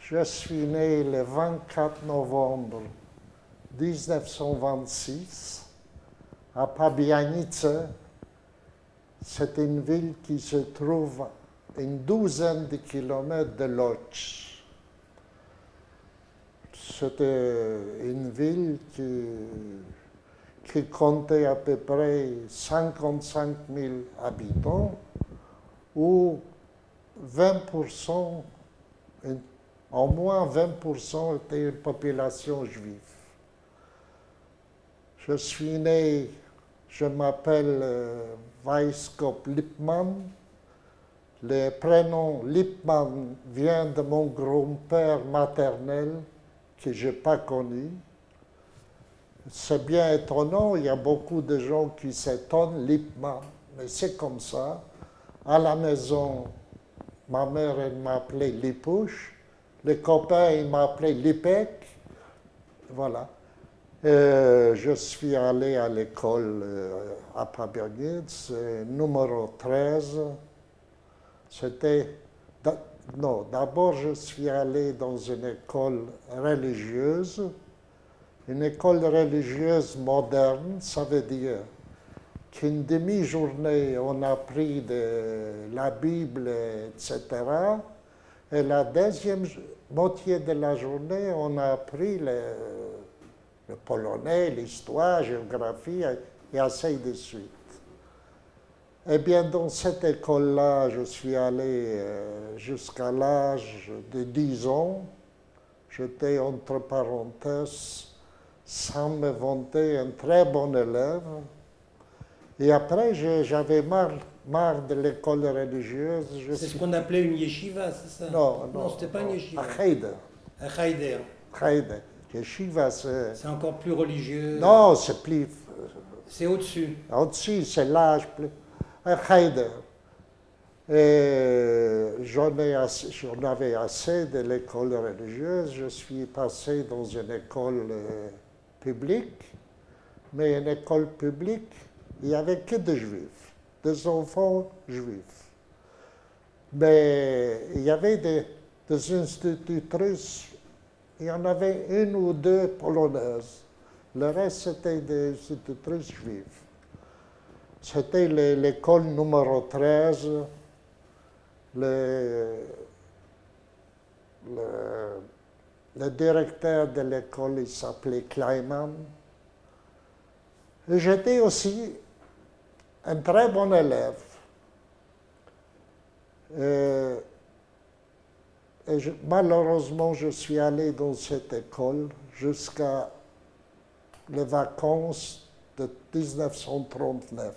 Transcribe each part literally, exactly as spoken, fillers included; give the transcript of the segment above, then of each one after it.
Je suis né le vingt-quatre novembre mille neuf cent vingt-six à Pabianice. C'est une ville qui se trouve à une douzaine de kilomètres de Łódź. C'était une ville qui, qui comptait à peu près cinquante-cinq mille habitants, où vingt pour cent, au moins vingt pour cent était une population juive. Je suis né, je m'appelle euh, Weisskop Lippmann. Le prénom Lippmann vient de mon grand-père maternel que je n'ai pas connu. C'est bien étonnant, il y a beaucoup de gens qui s'étonnent, Lippmann, mais c'est comme ça. À la maison, ma mère, elle m'appelait Lipouche. Les copains, ils m'appelaient Lipek. Voilà. Euh, je suis allé à l'école euh, à Pabianice, euh, numéro treize. C'était... Non, d'abord, je suis allé dans une école religieuse. Une école religieuse moderne, ça veut dire qu'une demi-journée, on a appris de la Bible, et cetera. Et la deuxième moitié de la journée, on a appris le, le polonais, l'histoire, la géographie, et ainsi de suite. Eh bien, dans cette école-là, je suis allé euh, jusqu'à l'âge de dix ans. J'étais, entre parenthèses, sans me vanter, un très bon élève. Et après, j'avais marre, marre de l'école religieuse. C'est ce qu'on appelait une yeshiva, c'est ça? Non, non. Non, c'était pas non. une yeshiva. À Cheder. À Cheder. Cheder. Yeshiva, c'est... C'est encore plus religieux. Non, c'est plus... C'est au-dessus. Au-dessus, c'est l'âge plus... À Cheder. Et j'en avais assez de l'école religieuse. Je suis passé dans une école euh, publique, mais une école publique, il n'y avait que des juifs, des enfants juifs. Mais il y avait des, des institutrices, il y en avait une ou deux polonaises. Le reste, c'était des institutrices juives. C'était l'école numéro treize. Le, le, le directeur de l'école, il s'appelait Kleiman. Et j'étais aussi un très bon élève. Et, et je, malheureusement, je suis allé dans cette école jusqu'à les vacances de mille neuf cent trente-neuf.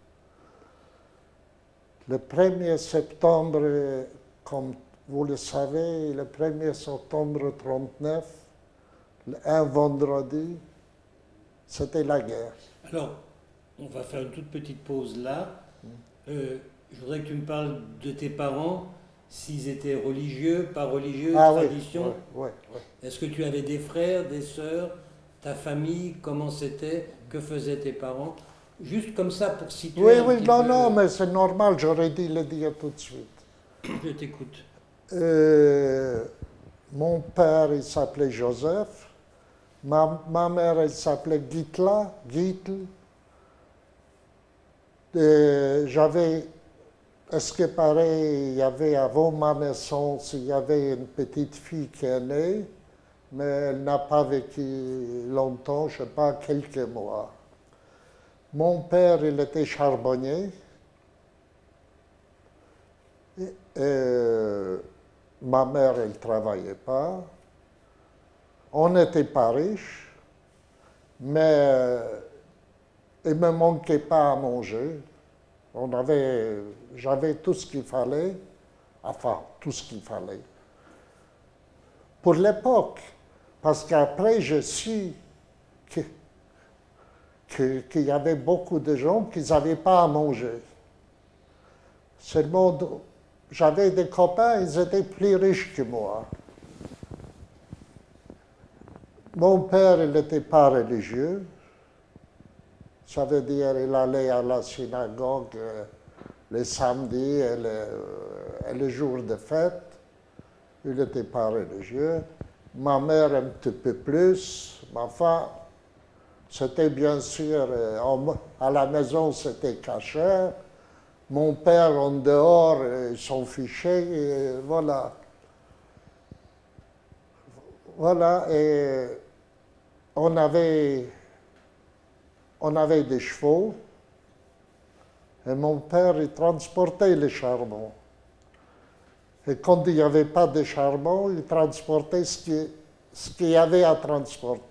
Le premier septembre, comme vous le savez, le premier septembre trente-neuf, un vendredi, c'était la guerre. Alors, on va faire une toute petite pause là. Euh, je voudrais que tu me parles de tes parents, s'ils étaient religieux, pas religieux, ah, tradition. Oui, oui, oui. Est-ce que tu avais des frères, des sœurs, ta famille, comment c'était, que faisaient tes parents? Juste comme ça pour situer. Oui, un oui, petit non, peu... non, mais c'est normal, j'aurais dû le dire tout de suite. Je t'écoute. Euh, mon père, il s'appelait Joseph. Ma, ma mère, elle s'appelait Gitla, Gitl. J'avais, à ce que paraît, il y avait, avant ma naissance, il y avait une petite fille qui est née, mais elle n'a pas vécu longtemps, je ne sais pas, quelques mois. Mon père, il était charbonnier. Et, euh, ma mère, elle ne travaillait pas. On n'était pas riches, mais il ne me manquait pas à manger. On avait, j'avais tout ce qu'il fallait, enfin, tout ce qu'il fallait. Pour l'époque, parce qu'après, je suis que qu'il y avait beaucoup de gens qui n'avaient pas à manger. Seulement, j'avais des copains, ils étaient plus riches que moi. Mon père, il n'était pas religieux. Ça veut dire qu'il allait à la synagogue euh, les samedis et les, et les jours de fête. il n'était pas religieux. Ma mère un petit peu plus. Ma femme, c'était bien sûr, euh, en- à la maison, c'était caché. Mon père, en dehors, euh, il s'en fichait, et voilà. Voilà, et on avait, on avait des chevaux, et mon père, il transportait les charbons. Et quand il n'y avait pas de charbon, il transportait ce qui- ce qu'il y avait à transporter.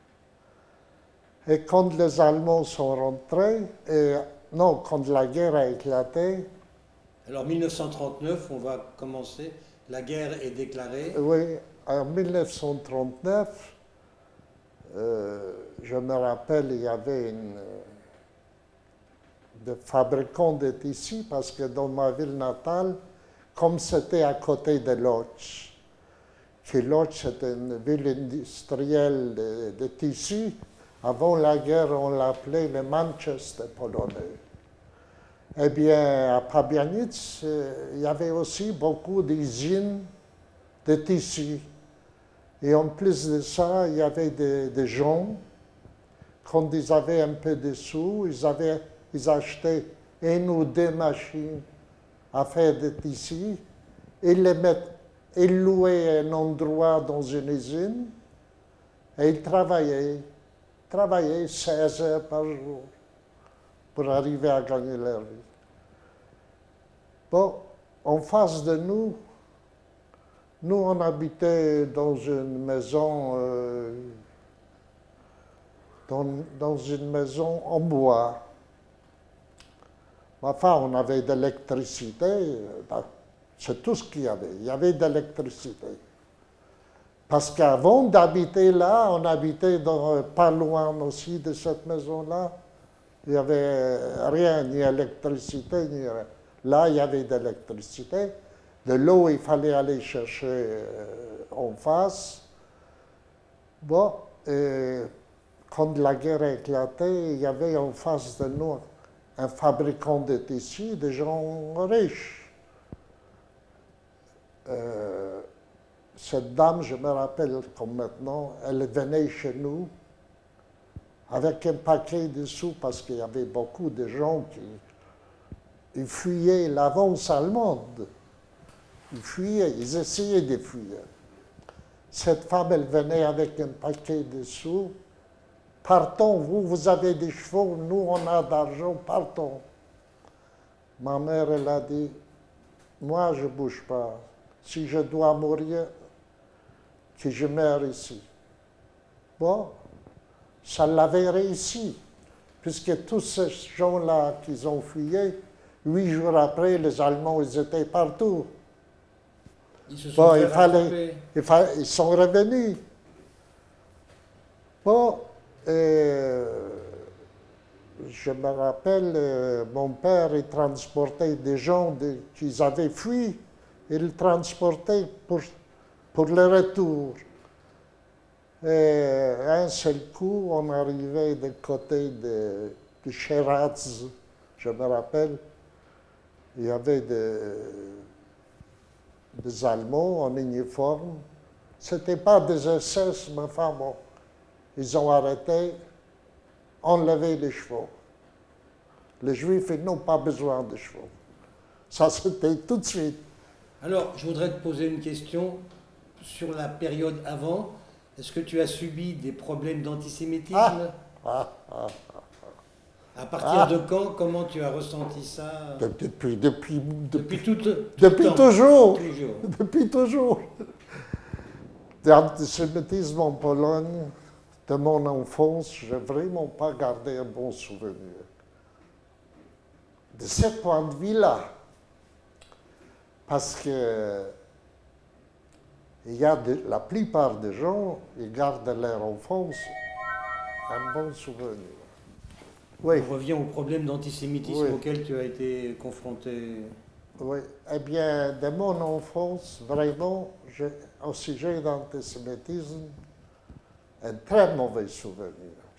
Et quand les Allemands sont rentrés, et, non, quand la guerre a éclaté, Alors mille neuf cent trente-neuf, on va commencer. La guerre est déclarée. oui, en mille neuf cent trente-neuf, euh, je me rappelle, il y avait une, euh, des fabricants de tissus, parce que dans ma ville natale, comme c'était à côté de Łódź, que Łódź c'était une ville industrielle de, de tissus, avant la guerre, on l'appelait le Manchester polonais. Eh bien, à Pabianice, euh, il y avait aussi beaucoup d'usines de tissus. Et en plus de ça, il y avait des, des gens, quand ils avaient un peu de sous, ils, avaient, ils achetaient une ou deux machines à faire des tissus, ils les mettaient, ils louaient un endroit dans une usine, et ils travaillaient, travaillaient seize heures par jour pour arriver à gagner leur vie. Bon, en face de nous, nous on habitait dans une maison, euh, dans, dans une maison en bois. Enfin, on avait de l'électricité, euh, c'est tout ce qu'il y avait. Il y avait de l'électricité. Parce qu'avant d'habiter là, on habitait dans, pas loin aussi de cette maison-là. Il n'y avait rien, ni électricité, ni rien. Là, il y avait de l'électricité. De l'eau, il fallait aller chercher euh, en face. Bon, et quand la guerre a éclaté, il y avait en face de nous un fabricant de tissus, des gens riches. Euh, cette dame, je me rappelle comme maintenant, elle venait chez nous avec un paquet de sous parce qu'il y avait beaucoup de gens qui ils fuyaient l'avance allemande. Ils fuyaient, ils essayaient de fuir. Cette femme, elle venait avec un paquet de sous. Partons, vous, vous avez des chevaux, nous, on a d'argent, partons. Ma mère, elle a dit, moi, je ne bouge pas. Si je dois mourir, que je meure ici. Bon, ça l'avait réussi, puisque tous ces gens-là qui ont fuyé, huit jours après, les Allemands, ils étaient partout. Ils se sont Bon, fait il fallait, rattraper. il fallait, ils sont revenus. Bon, et je me rappelle, euh, mon père, il transportait des gens de, qui avaient fui, il les transportait pour, pour le retour. Et un seul coup, on arrivait du côté de, de Scheratz, je me rappelle, il y avait des, des Allemands en uniforme. Ce n'était pas des S S, mais enfin bon, ils ont arrêté, enlevé les chevaux. Les Juifs, ils n'ont pas besoin de chevaux. Ça, c'était tout de suite. Alors, je voudrais te poser une question sur la période avant. Est-ce que tu as subi des problèmes d'antisémitisme? Ah, ah, ah. À partir Ah. de quand? Comment tu as ressenti ça? De- Depuis, depuis, Depuis depuis, tout, tout le depuis temps. toujours. Toujours. Depuis toujours. L'antisémitisme en Pologne, de mon enfance, je n'ai vraiment pas gardé un bon souvenir. De ce point de vue-là, parce que il y a de, la plupart des gens, ils gardent leur enfance un bon souvenir. Oui, On revient au problème d'antisémitisme Oui. auquel tu as été confronté. oui. Eh bien, de mon enfance, vraiment, j'ai, au sujet d'antisémitisme, un très mauvais souvenir.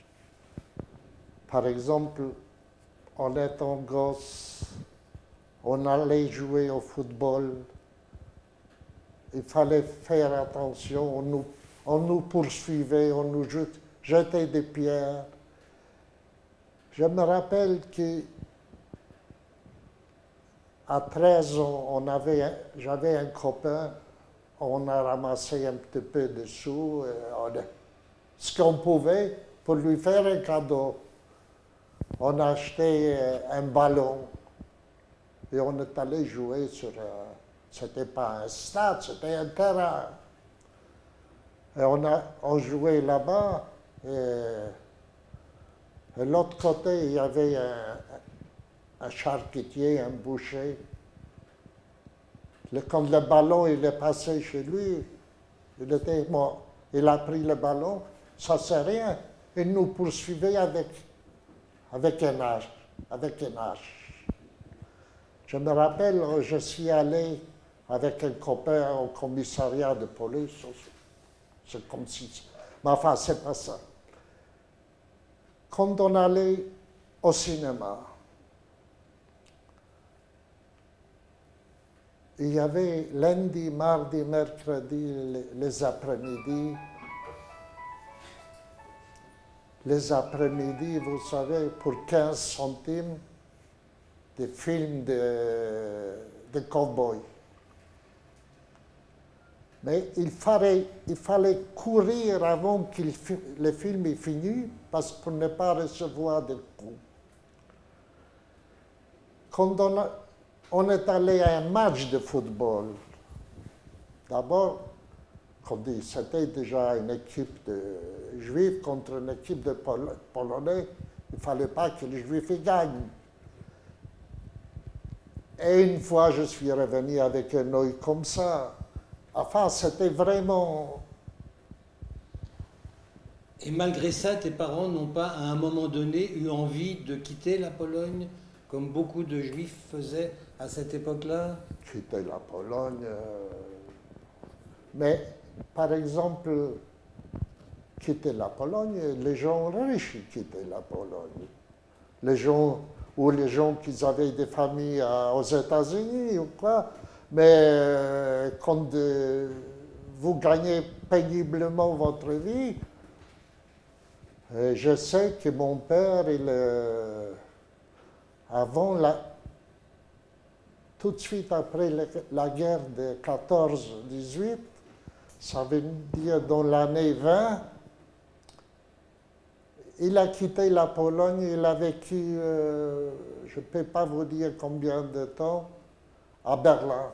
Par exemple, en étant gosse, on allait jouer au football il fallait faire attention, on nous, on nous poursuivait, on nous jetait des pierres. Je me rappelle qu'à treize ans, on avait, j'avais un copain, on a ramassé un petit peu de sous, on, ce qu'on pouvait pour lui faire un cadeau. On a acheté un ballon et on est allé jouer sur... C'était pas un stade, c'était un terrain. Et on, a, on jouait là-bas et, et de l'autre côté, il y avait un, un charcutier, un boucher. Le, quand le ballon il est passé chez lui, il était mort. Il a pris le ballon, ça c'est rien. Il nous poursuivait avec, avec un hache, avec un hache. Je me rappelle, je suis allé avec un copain au commissariat de police. C'est comme si... Mais enfin, c'est pas ça. Quand on allait au cinéma, il y avait lundi, mardi, mercredi, les, les après-midi. Les après-midi, vous savez, pour quinze centimes, des films de, de cow-boys. Mais il fallait, il fallait courir avant que le film ait fini, parce pour ne pas recevoir de coups. Quand on, a, on est allé à un match de football, d'abord, c'était déjà une équipe de Juifs contre une équipe de Pol Polonais, il ne fallait pas que les Juifs y gagnent. Et une fois, je suis revenu avec un œil comme ça. Enfin, c'était vraiment... Et malgré ça, tes parents n'ont pas, à un moment donné, eu envie de quitter la Pologne, comme beaucoup de Juifs faisaient à cette époque-là? Quitter la Pologne... Euh... Mais, par exemple, quitter la Pologne, les gens riches quittaient la Pologne. Les gens, ou les gens qui avaient des familles à, aux États-Unis ou quoi. Mais euh, quand euh, vous gagnez péniblement votre vie, euh, je sais que mon père, il, euh, avant la, tout de suite après la, la guerre de quatorze dix-huit, ça veut dire dans l'année vingt, il a quitté la Pologne, il a vécu, euh, je ne peux pas vous dire combien de temps, à Berlin.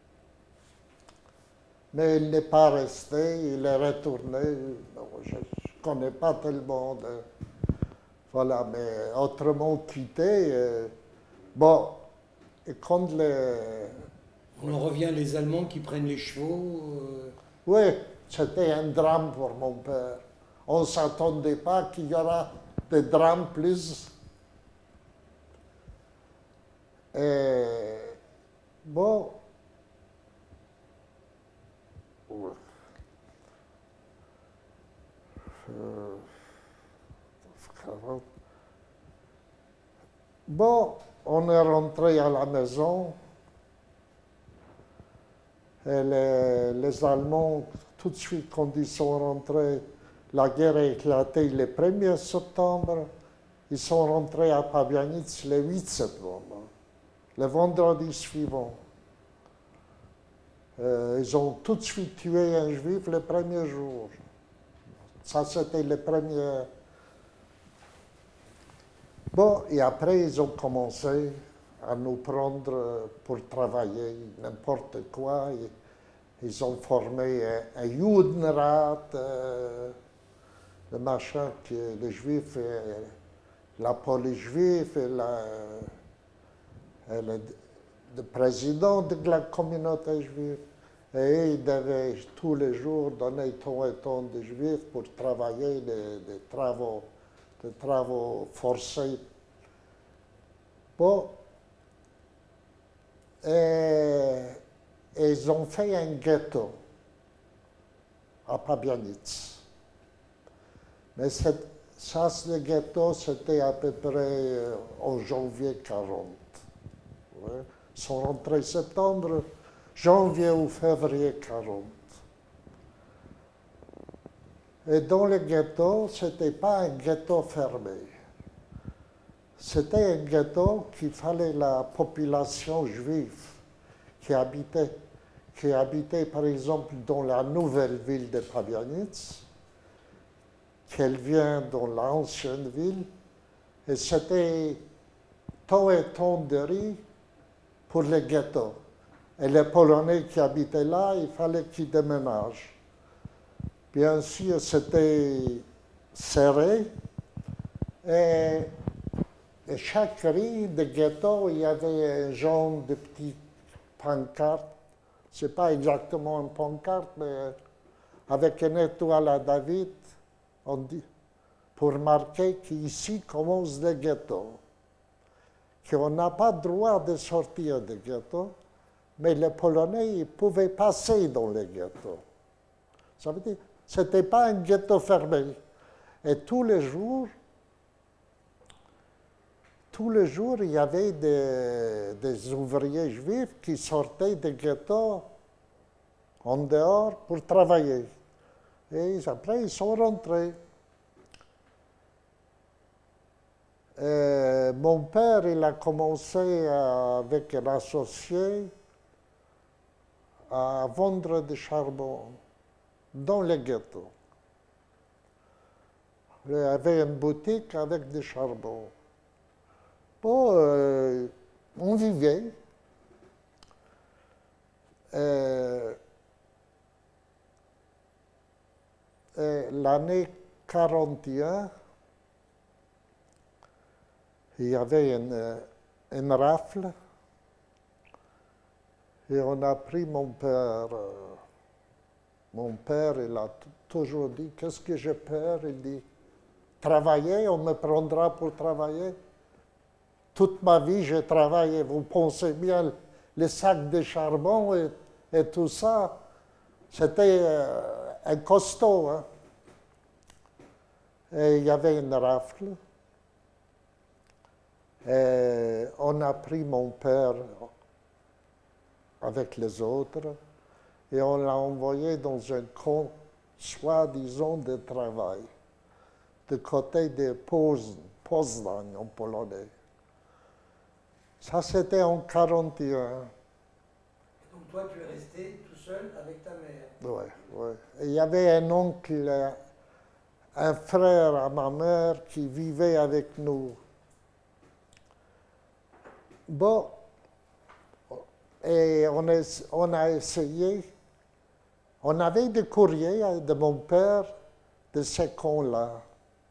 Mais il n'est pas resté, il est retourné. Je ne connais pas tellement de... Voilà, mais autrement quitté. Euh, bon, et quand les... On en revient les Allemands qui prennent les chevaux. Euh... Oui, c'était un drame pour mon père. On ne s'attendait pas qu'il y aura des drames plus. Et bon, euh, bon, on est rentré à la maison et les, les Allemands, tout de suite quand ils sont rentrés, la guerre a éclaté le premier septembre, ils sont rentrés à Pabianice le huit septembre, le vendredi suivant. Euh, ils ont tout de suite tué un juif le premier jour. Ça, c'était le premier. Bon, et après, ils ont commencé à nous prendre pour travailler, n'importe quoi. Ils ont formé un, un Judenrat, euh, le machin que les Juifs, la police juive, et, la, et le, le président de la communauté juive. Et ils devaient tous les jours donner tant et tant de Juifs pour travailler des, des travaux, des travaux forcés. Bon, et, et ils ont fait un ghetto à Pabianice. Mais cette, ça, le ghetto, c'était à peu près euh, en janvier quarante. Ouais. Ils sont rentrés en septembre. janvier ou février quarante. Et dans le ghetto, ce n'était pas un ghetto fermé. C'était un ghetto qu'il fallait la population juive qui habitait, qui habitait par exemple dans la nouvelle ville de Pabianice, qu'elle vient dans l'ancienne ville, et c'était tant et tant de riz pour les ghettos. Et les Polonais qui habitaient là, il fallait qu'ils déménagent. Bien sûr, c'était serré, et, et chaque rue de ghetto, il y avait un genre de petite pancarte. Ce n'est pas exactement une pancarte, mais avec une étoile à David, on dit, pour marquer qu'ici commence le ghetto, qu'on n'a pas le droit de sortir du ghetto, mais les Polonais ils pouvaient passer dans le ghetto. Ça veut dire que ce n'était pas un ghetto fermé. Et tous les jours, tous les jours, il y avait des, des ouvriers juifs qui sortaient des ghettos en dehors pour travailler. Et après, ils sont rentrés. Et mon père, il a commencé à, avec un associé à vendre du charbon dans les ghettos. Il y avait une boutique avec du charbon. Bon, euh, on vivait. Euh, L'année quarante et un, il y avait une, une rafle et on a pris mon père. Mon père, il a toujours dit, qu'est-ce que j'ai peur? Il dit, travailler, on me prendra pour travailler. Toute ma vie, j'ai travaillé. Vous pensez bien, les sacs de charbon et, et tout ça, c'était euh, un costaud. Hein? Et il y avait une rafle. Et on a pris mon père avec les autres et on l'a envoyé dans un camp, soi-disant, de travail, de côté de Poznań, en polonais. Ça, c'était en quarante et un. Donc toi, tu es resté tout seul avec ta mère? Oui, oui. Il y avait un oncle, un frère à ma mère qui vivait avec nous. Bon, et on, est, on a essayé, on avait des courriers de mon père de ces camps-là.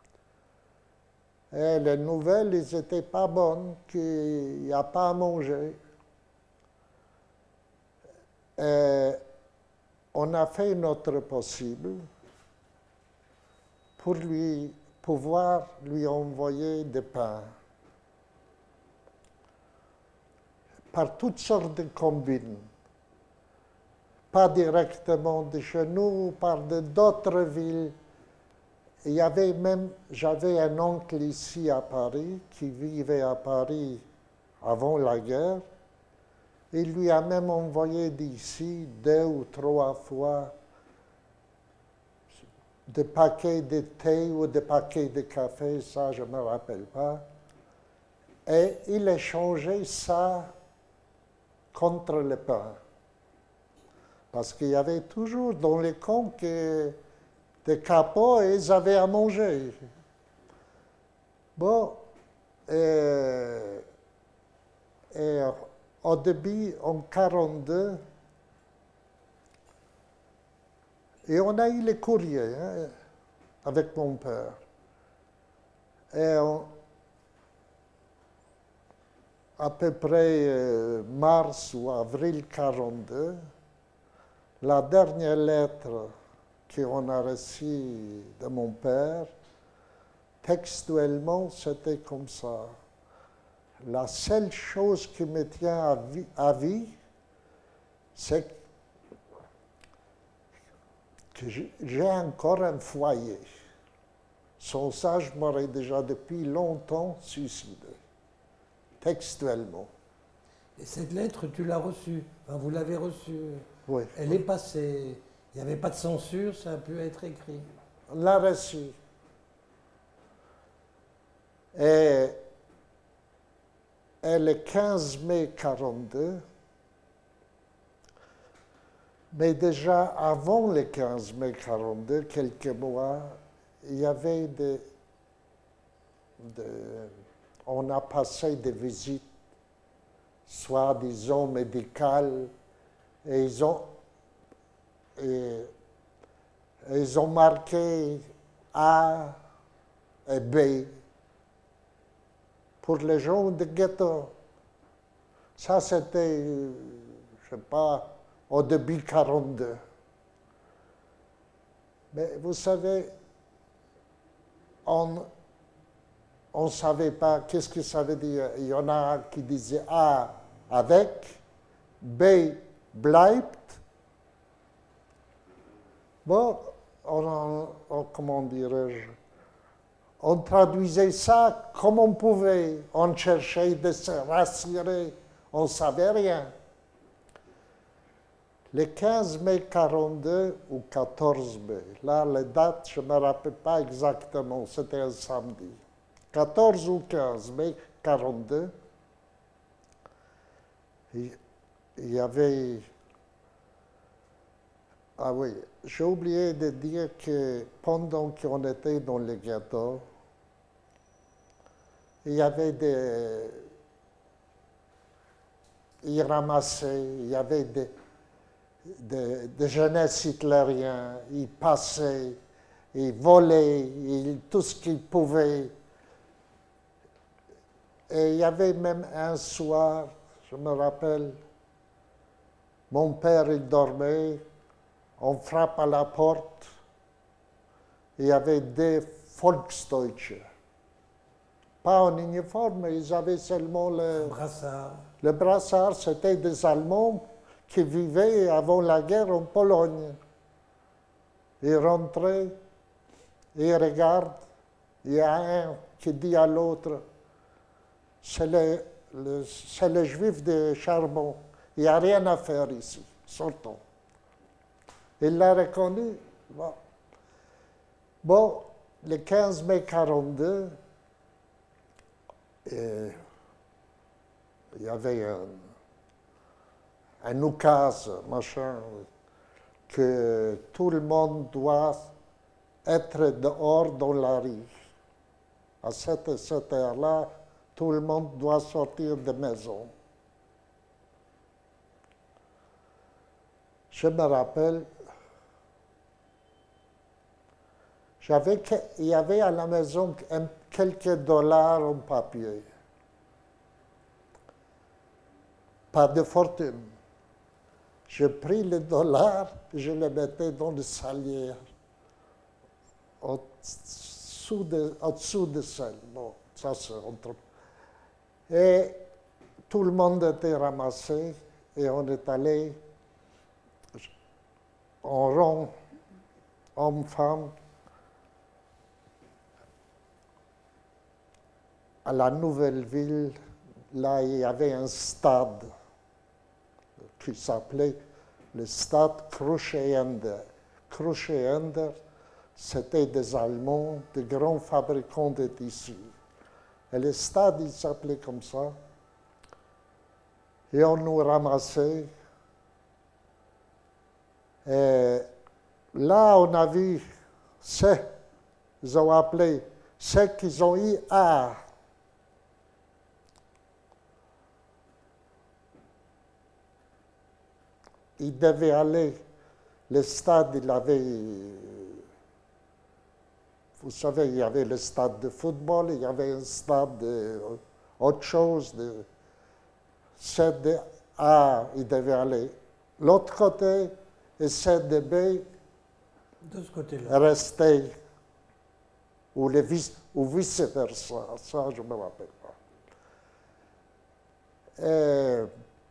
Et les nouvelles, ils n'étaient pas bonnes, qu'il n'y a pas à manger. Et on a fait notre possible pour lui pouvoir lui envoyer des pains. Par toutes sortes de combines. Pas directement de chez nous, par d'autres villes. Il y avait même, j'avais un oncle ici à Paris, qui vivait à Paris avant la guerre. Il lui a même envoyé d'ici deux ou trois fois des paquets de thé ou des paquets de café, ça je ne me rappelle pas. Et il échangeait ça contre le pain. Parce qu'il y avait toujours dans les camps que des capots et ils avaient à manger. Bon, et, et au début, en quarante-deux, et on a eu les courriers hein, avec mon père. Et on, à peu près euh, mars ou avril quarante-deux, la dernière lettre qu'on a reçue de mon père, textuellement, c'était comme ça. La seule chose qui me tient à vie, à vie c'est que j'ai encore un foyer. Sans ça, je m'aurais déjà depuis longtemps suicidé. Textuellement. Et cette lettre, tu l'as reçue, enfin, vous l'avez reçue. Oui. Elle est passée. Il n'y avait pas de censure, ça a pu être écrit. On l'a reçue. Et, et le quinze mai quarante-deux, mais déjà avant le quinze mai quarante-deux, quelques mois, il y avait des, des on a passé des visites, soi-disant médicales, et ils ont, et, et ils ont marqué A et B pour les gens de ghetto. Ça, c'était, je ne sais pas, au début quarante-deux. Mais vous savez, on ne savait pas qu'est-ce que ça veut dire. Il y en a qui disaient A avec, B bleibt. Bon, on, on, comment dirais-je, on traduisait ça comme on pouvait. On cherchait de se rassurer. On ne savait rien. Le quinze mai quarante-deux ou quatorze mai, là, les dates, je ne me rappelle pas exactement, c'était un samedi. quatorze ou quinze mai quarante-deux, il y avait... Ah oui, j'ai oublié de dire que pendant qu'on était dans le ghetto, il y avait des... Ils ramassaient, il y avait des... De, de jeunesse hitlériens, ils passaient, ils volaient, ils, tout ce qu'ils pouvaient. Et il y avait même un soir, je me rappelle, mon père il dormait, on frappe à la porte, il y avait des Volksdeutsche. Pas en uniforme, mais ils avaient seulement le brassard. Le brassard, c'était des Allemands qui vivaient avant la guerre en Pologne. Ils rentraient, ils regardent, il y a un qui dit à l'autre, c'est le, le, c'est le juif de Charbon, il n'y a rien à faire ici, sortons. Il l'a reconnu. Bon. Bon, le quinze mai quarante-deux, euh, il y avait un... un oukase, machin, que tout le monde doit être dehors dans la rue. À cette, cette heure-là, tout le monde doit sortir de maison. Je me rappelle, j'avais, il y avait à la maison quelques dollars en papier. Pas de fortune. Je pris les dollars et je les mettais dans le salière, au-dessous de, au-dessous de celle. Bon, ça c'est entre... Et tout le monde était ramassé et on est allé en rond, homme-femme, à la nouvelle ville. Là, il y avait un stade qui s'appelait le stade Kruschender. Kruschender, c'était des Allemands, des grands fabricants de tissus. Et le stade, il s'appelait comme ça. Et on nous ramassait. Et là, on a vu ceux, ils ont appelé ceux qui ont eu A. Il devait aller, le stade, il avait, vous savez, il y avait le stade de football, il y avait un stade de autre chose, de C D A, il devait aller l'autre côté, et C D B de ce côté-là, restait, ou, le vice, ou vice-versa, ça je ne me rappelle pas. Et,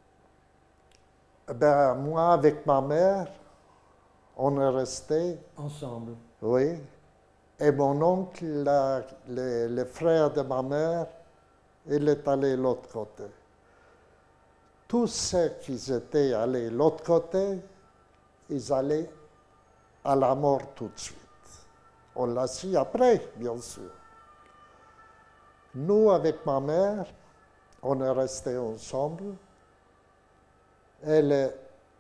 ben, moi, avec ma mère, on est restés. Ensemble. Oui. Et mon oncle, la, le, le frère de ma mère, il est allé de l'autre côté. tous ceux qui étaient allés de l'autre côté, ils allaient à la mort tout de suite. On l'a su après, bien sûr. Nous, avec ma mère, on est restés ensemble. Elle,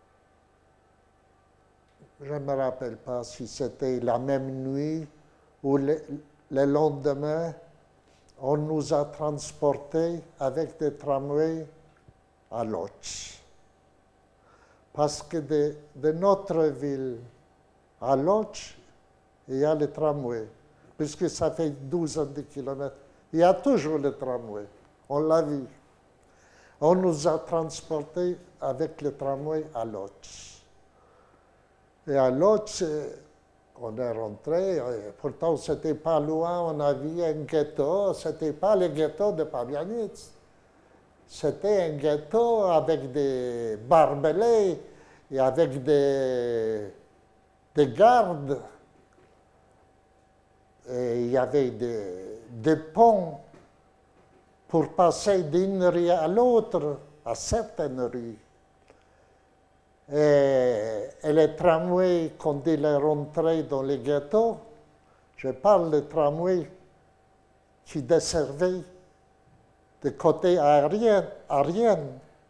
je ne me rappelle pas si c'était la même nuit ou le, le lendemain, on nous a transportés avec des tramways à Lodz. Parce que de, de notre ville à Lodz, il y a le tramway, puisque ça fait douzaine de kilomètres. Il y a toujours le tramway, on l'a vu. On nous a transportés avec le tramway à Lodz. Et à Lodz, on est rentré, pourtant c'était pas loin, on a vu un ghetto, c'était pas le ghetto de Pabianice. C'était un ghetto avec des barbelés et avec des, des gardes. Et il y avait des, des ponts pour passer d'une rue à l'autre, à certaines rues. Et, et le tramway, quand il est rentré dans le ghetto, je parle de tramway qui desservait de côté aérien, aérien.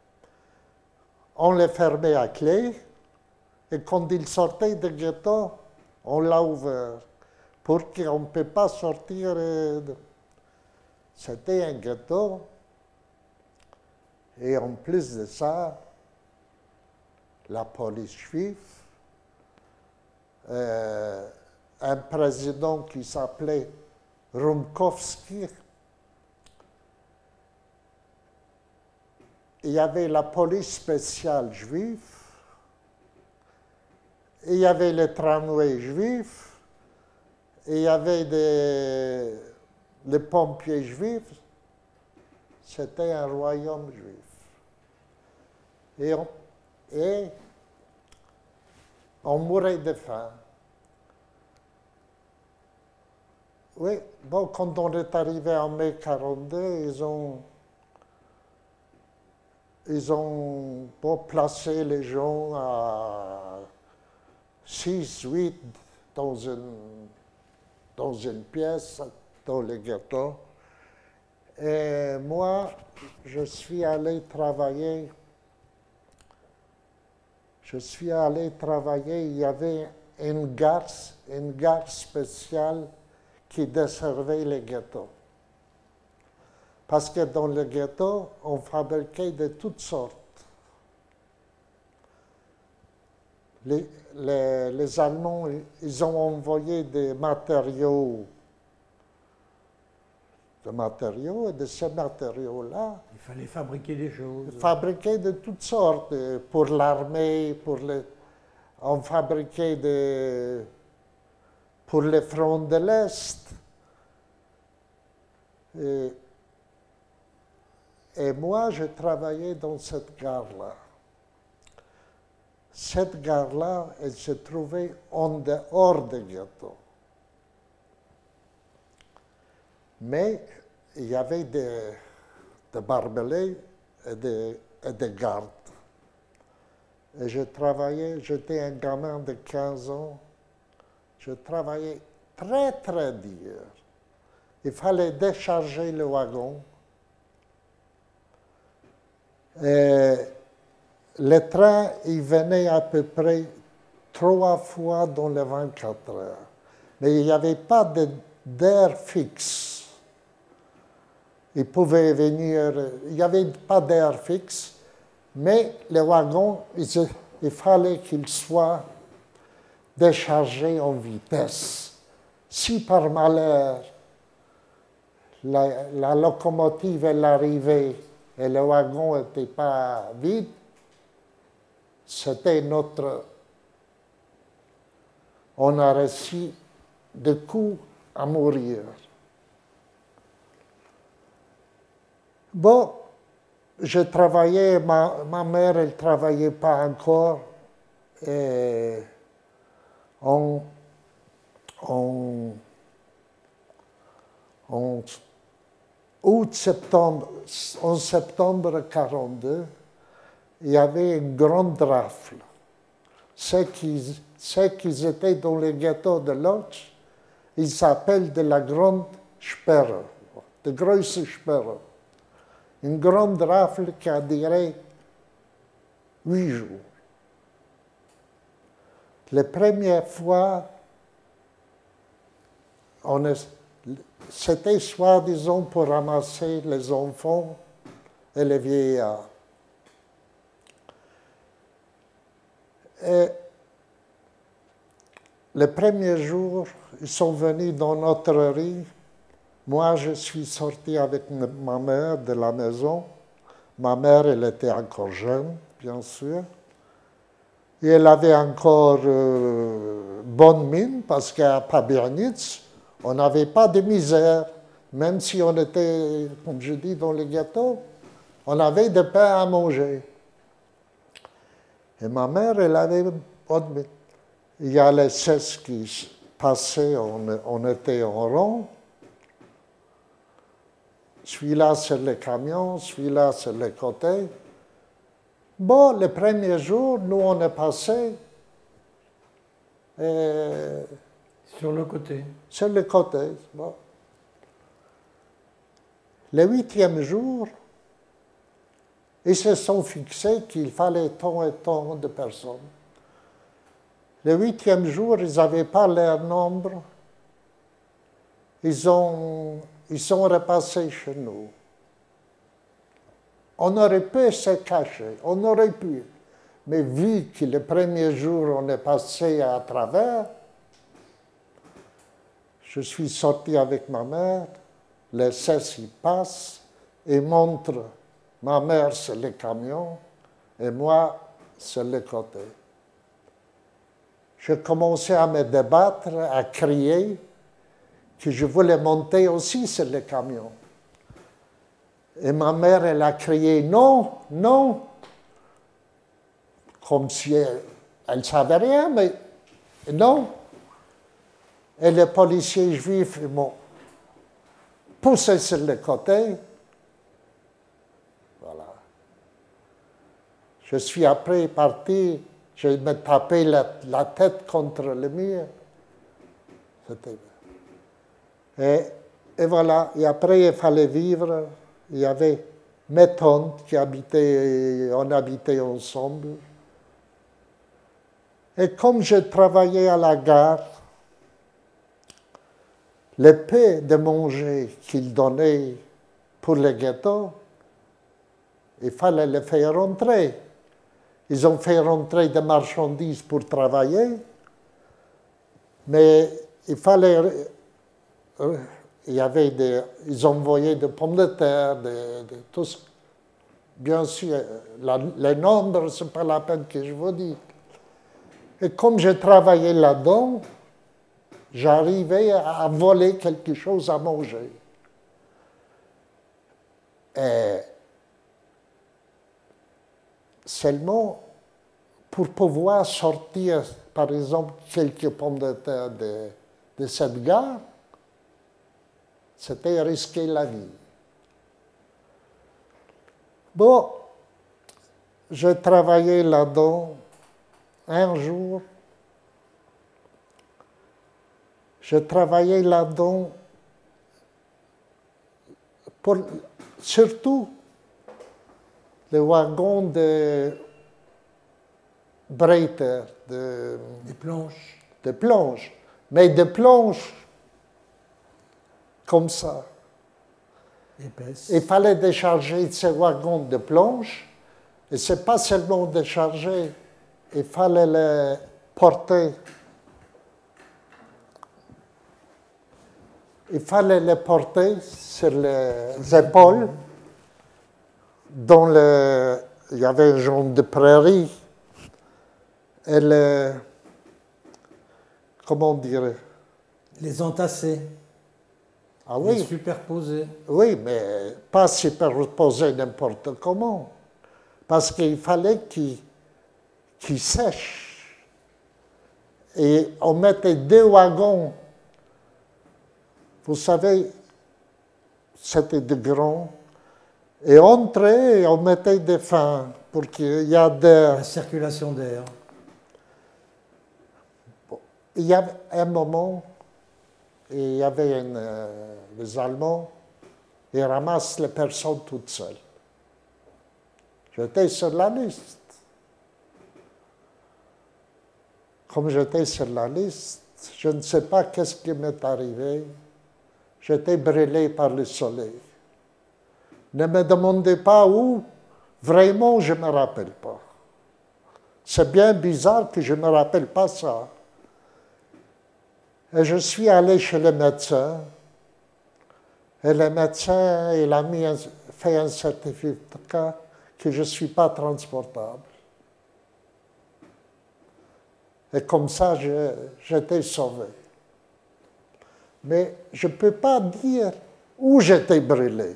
On le fermait à clé, et quand il sortait du ghetto, on l'a ouvert, pour qu'on ne peut pas sortir. C'était un ghetto, et en plus de ça, la police juive, euh, un président qui s'appelait Rumkowski. Il y avait la police spéciale juive, il y avait les tramways juifs, et il y avait des, des pompiers juifs. C'était un royaume juif. Et on, et on mourait de faim. Oui, bon, quand on est arrivé en mai quarante-deux, ils ont, ils ont bon, placé les gens à six, huit dans une, dans une pièce, dans le ghetto. Et moi, je suis allé travailler. Je suis allé travailler, il y avait une gare, une gare spéciale qui desservait les ghettos. Parce que dans le ghetto, on fabriquait de toutes sortes. Les, les, les Allemands, ils ont envoyé des matériaux, des matériaux, et de ces matériaux-là, il fallait fabriquer des choses. Fabriquer de toutes sortes, pour l'armée, pour les, on fabriquait de, pour les fronts de l'Est. Et, et moi, je travaillais dans cette gare-là. Cette gare-là, elle se trouvait en dehors du ghetto. Mais il y avait des, des barbelés et des, et des gardes. Et je travaillais, j'étais un gamin de quinze ans, je travaillais très très dur. Il fallait décharger le wagon. Et le train, il venait à peu près trois fois dans les vingt-quatre heures. Mais il n'y avait pas d'air fixe. Il pouvait venir, il n'y avait pas d'air fixe, mais les wagons, il, il fallait qu'ils soient déchargés en vitesse. Si par malheur, la, la locomotive elle arrivait et le wagon n'était pas vide, c'était notre... On a reçu des coups à mourir. Bon, je travaillais, ma, ma mère, elle ne travaillait pas encore. Et en, en, en août, septembre, en septembre quarante-deux, il y avait une grande rafle. Ceux qui, ceux qui étaient dans les ghettos de Lodz, ils s'appellent de la grande Sperre, de grosse Sperre. Une grande rafle qui a duré huit jours. La première fois, c'était soi-disant pour ramasser les enfants et les vieillards. Et le premier jour, ils sont venus dans notre rue. Moi, je suis sorti avec ma mère de la maison. Ma mère, elle était encore jeune, bien sûr. Et elle avait encore euh, bonne mine parce qu'à Pabernitz, on n'avait pas de misère. Même si on était, comme je dis, dans les ghettos, on avait de pain à manger. Et ma mère, elle avait bonne mine. Il y a les seize qui passaient, on, on était en rond. Celui-là, c'est le camion, celui-là, c'est le côté. Bon, le premier jour, nous, on est passé. Et sur le côté. Sur le côté. Bon. Le huitième jour, ils se sont fixés qu'il fallait tant et tant de personnes. Le huitième jour, ils n'avaient pas leur nombre. Ils, ont, ils sont repassés chez nous. On aurait pu se cacher, on aurait pu. Mais vu que le premier jour, on est passé à travers, je suis sorti avec ma mère, les seize y passent et montrent ma mère sur le camion et moi sur le côté. Je commençais à me débattre, à crier que je voulais monter aussi sur le camion. Et ma mère, elle a crié « Non, non !» Comme si elle ne savait rien, mais non. Et les policiers juifs m'ont poussé sur le côté. Voilà. Je suis après parti, je me tapais la, la tête contre le mur. C'était... Et, et voilà, et après il fallait vivre. Il y avait mes tantes qui habitaient, on habitait ensemble. Et comme je travaillais à la gare, le peu de manger qu'ils donnaient pour les ghettos, il fallait les faire rentrer. Ils ont fait rentrer des marchandises pour travailler, mais il fallait... Il y avait des, ils envoyaient des pommes de terre, des, des, tout ce, bien sûr, la, les nombres, ce n'est pas la peine que je vous dise. Et comme je travaillais là-dedans, j'arrivais à voler quelque chose à manger. Et seulement, pour pouvoir sortir, par exemple, quelques pommes de terre de, de cette gare, c'était risquer la vie. Bon, je travaillais là-dedans. Un jour, je travaillais là-dedans pour surtout les wagons de Breiter, de, des planches. De planches, mais des planches comme ça. Épaisse. Il fallait décharger ces wagons de planches, et ce n'est pas seulement décharger, il fallait les porter. Il fallait les porter sur les épaules. Dans le, il y avait un genre de prairie. Et les, comment dire? Les entasser. Ah oui. Les superposer. Oui, mais pas superposer n'importe comment. Parce qu'il fallait qu'ils qu'ils sèchent. Et on mettait deux wagons. Vous savez, c'était de grands. Et entrer, on mettait des fins pour qu'il y ait d'air. La circulation d'air. Bon. Il y avait un moment, il y avait une, euh, les Allemands, ils ramassent les personnes toutes seules. J'étais sur la liste. Comme j'étais sur la liste, je ne sais pas qu'est-ce qui m'est arrivé. J'étais brûlé par le soleil. Ne me demandez pas où, vraiment je ne me rappelle pas. C'est bien bizarre que je ne me rappelle pas ça. Et je suis allé chez le médecin, et le médecin il a mis un, fait un certificat que je ne suis pas transportable. Et comme ça, j'étais sauvé. Mais je ne peux pas dire où j'étais brûlé.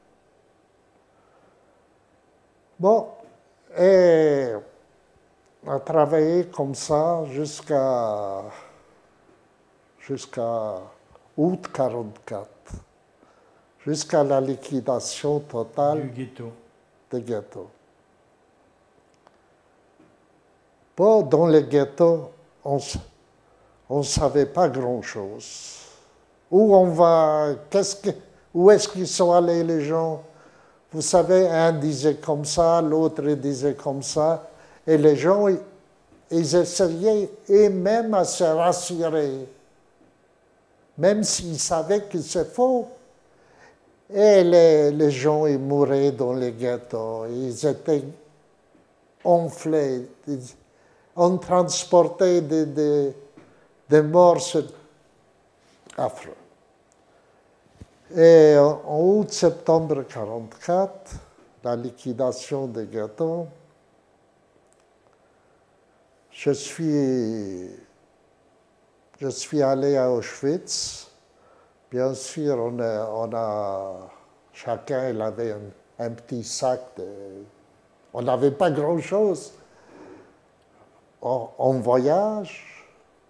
Bon, et on a travaillé comme ça jusqu'à jusqu'à août quarante-quatre, jusqu'à la liquidation totale du ghetto. des ghettos. Bon, dans les ghettos, on ne savait pas grand-chose. Où on va, qu'est-ce que, où est-ce qu'ils sont allés les gens? Vous savez, un disait comme ça, l'autre disait comme ça, et les gens, ils essayaient eux-mêmes à se rassurer, même s'ils savaient que c'est faux. Et les, les gens, ils mouraient dans les ghettos, ils étaient enflés. On transportait des, des, des morts affreux. Et en août-septembre mille neuf cent quarante-quatre, la liquidation des ghettos, je suis, je suis allé à Auschwitz. Bien sûr, on a, on a chacun il avait un, un petit sac. De, on n'avait pas grand-chose. En voyage,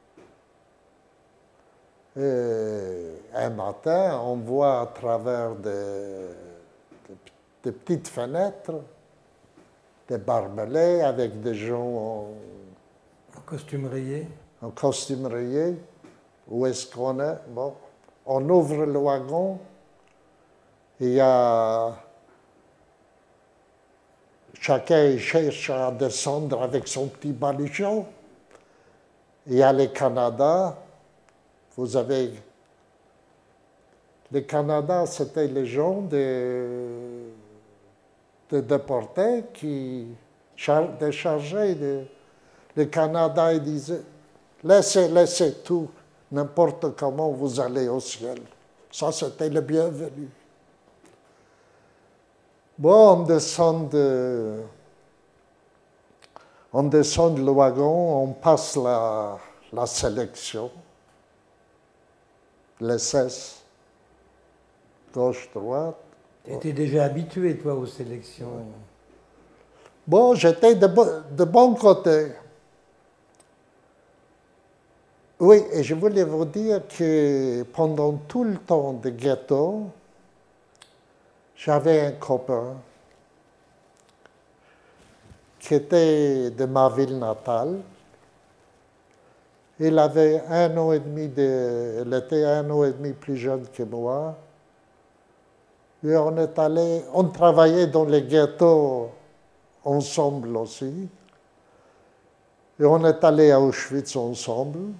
et un matin, on voit à travers des, des, des petites fenêtres des barbelés avec des gens en, en costume rayé. En costume rayé. Où est-ce qu'on est? Bon, on ouvre le wagon, il y a chacun cherche à descendre avec son petit baluchon. Il y a les Canada. Vous avez... Les Canada, c'était les gens de, de déportés qui déchargeaient. De, les Canada, ils disaient, laissez, laissez tout, n'importe comment vous allez au ciel. Ça, c'était le bienvenu. Bon, on descend, de, on descend le wagon, on passe la, la sélection, l'S S, gauche, droite. Tu étais déjà habitué, toi, aux sélections. Bon, j'étais de, de bon côté. Oui, et je voulais vous dire que pendant tout le temps de ghetto, j'avais un copain qui était de ma ville natale. Il avait un an et demi, de, il était un an et demi plus jeune que moi. Et on est allé, on travaillait dans les ghettos ensemble aussi. Et on est allé à Auschwitz ensemble.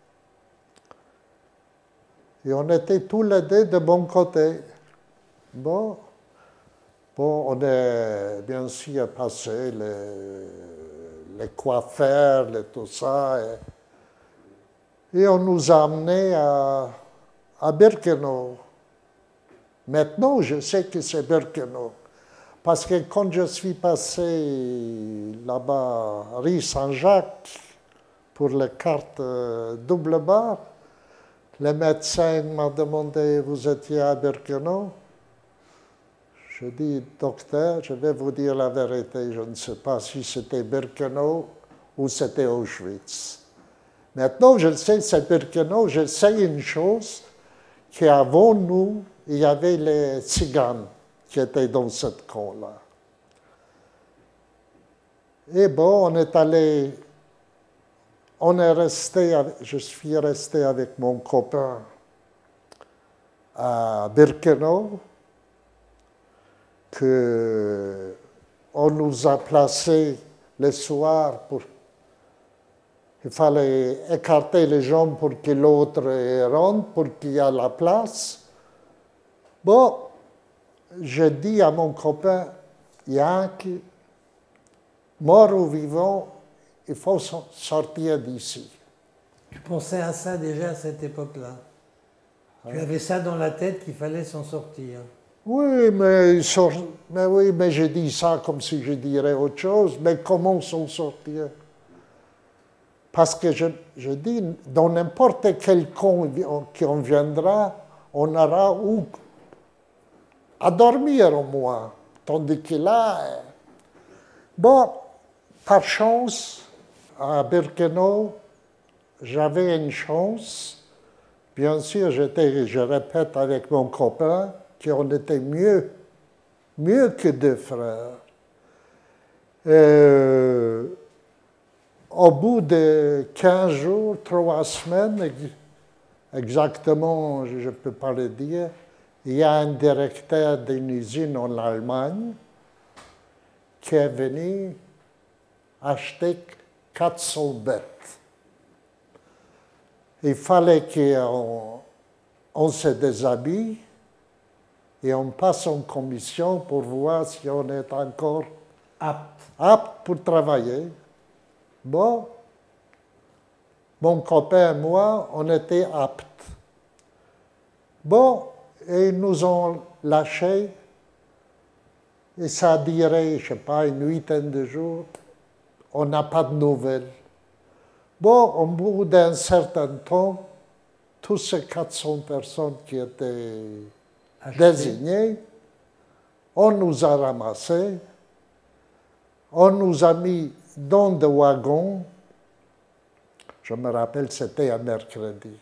Et on était tous les deux de bon côté. Bon. Bon, on est bien sûr passé les, les coiffeurs, les, tout ça. Et, et on nous a amenés à, à Birkenau. Maintenant, je sais que c'est Birkenau. Parce que quand je suis passé là-bas, rue Saint-Jacques, pour les cartes double barre, le médecin m'a demandé, vous étiez à Birkenau? Je dis, docteur, je vais vous dire la vérité, je ne sais pas si c'était Birkenau ou c'était Auschwitz. Maintenant, je sais, c'est Birkenau, je sais une chose, qu'avant nous, il y avait les tziganes. qui étaient dans cette camp-là. Et bon, on est allé, on est resté, je suis resté avec mon copain à Birkenau, que on nous a placés le soir pour, il fallait écarter les jambes pour que l'autre rentre, pour qu'il y ait la place. Bon, je dis à mon copain, Yankee, mort ou vivant, il faut sortir d'ici. Tu pensais à ça déjà à cette époque-là? Tu avais ça dans la tête qu'il fallait s'en sortir? Oui, mais, mais oui, mais je dis ça comme si je dirais autre chose, mais comment s'en sortir? Parce que je, je dis, dans n'importe quel camp qui on viendra, on aura où à dormir au moins. Tandis que là, bon, par chance, à Birkenau, j'avais une chance. Bien sûr, j'étais, je répète avec mon copain, qu'on était mieux, mieux que deux frères. Euh, au bout de quinze jours, trois semaines, exactement, je ne peux pas le dire, il y a un directeur d'une usine en Allemagne qui est venu acheter quatre cents bêtes. Il fallait qu'on on se déshabille et on passe en commission pour voir si on est encore apte, apte pour travailler. Bon, mon copain et moi, on était aptes. Bon, et ils nous ont lâchés, et ça a duré, je ne sais pas, une huitaine de jours. On n'a pas de nouvelles. Bon, au bout d'un certain temps, toutes ces quatre cents personnes qui étaient Acheté. désignées, on nous a ramassés, on nous a mis dans des wagons. Je me rappelle, c'était un mercredi.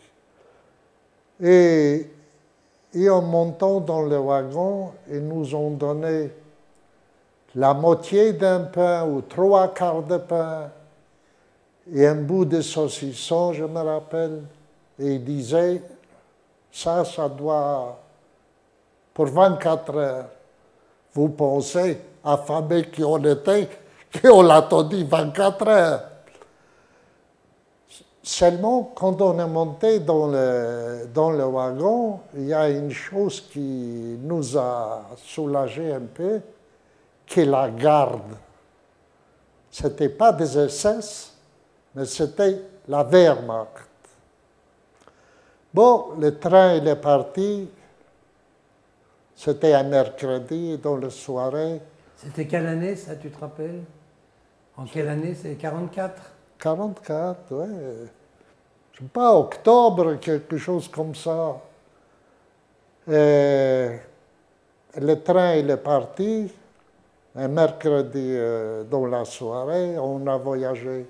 Et, et en montant dans le wagon, ils nous ont donné la moitié d'un pain ou trois quarts de pain et un bout de saucisson, je me rappelle. Et ils disaient, ça, ça doit, pour vingt-quatre heures. Vous pensez, affamés qu'on était, qu'on l'attendit vingt-quatre heures. Seulement, quand on est monté dans le, dans le wagon, il y a une chose qui nous a soulagés un peu, qui est la garde. Ce n'était pas des S S, mais c'était la Wehrmacht. Bon, le train il est parti, c'était un mercredi, dans la soirée. C'était quelle année, ça, tu te rappelles? En quelle année? C'est quarante-quatre? quarante-quatre, oui. Je ne sais pas, octobre, quelque chose comme ça. Et le train il est parti, un mercredi euh, dans la soirée, on a voyagé.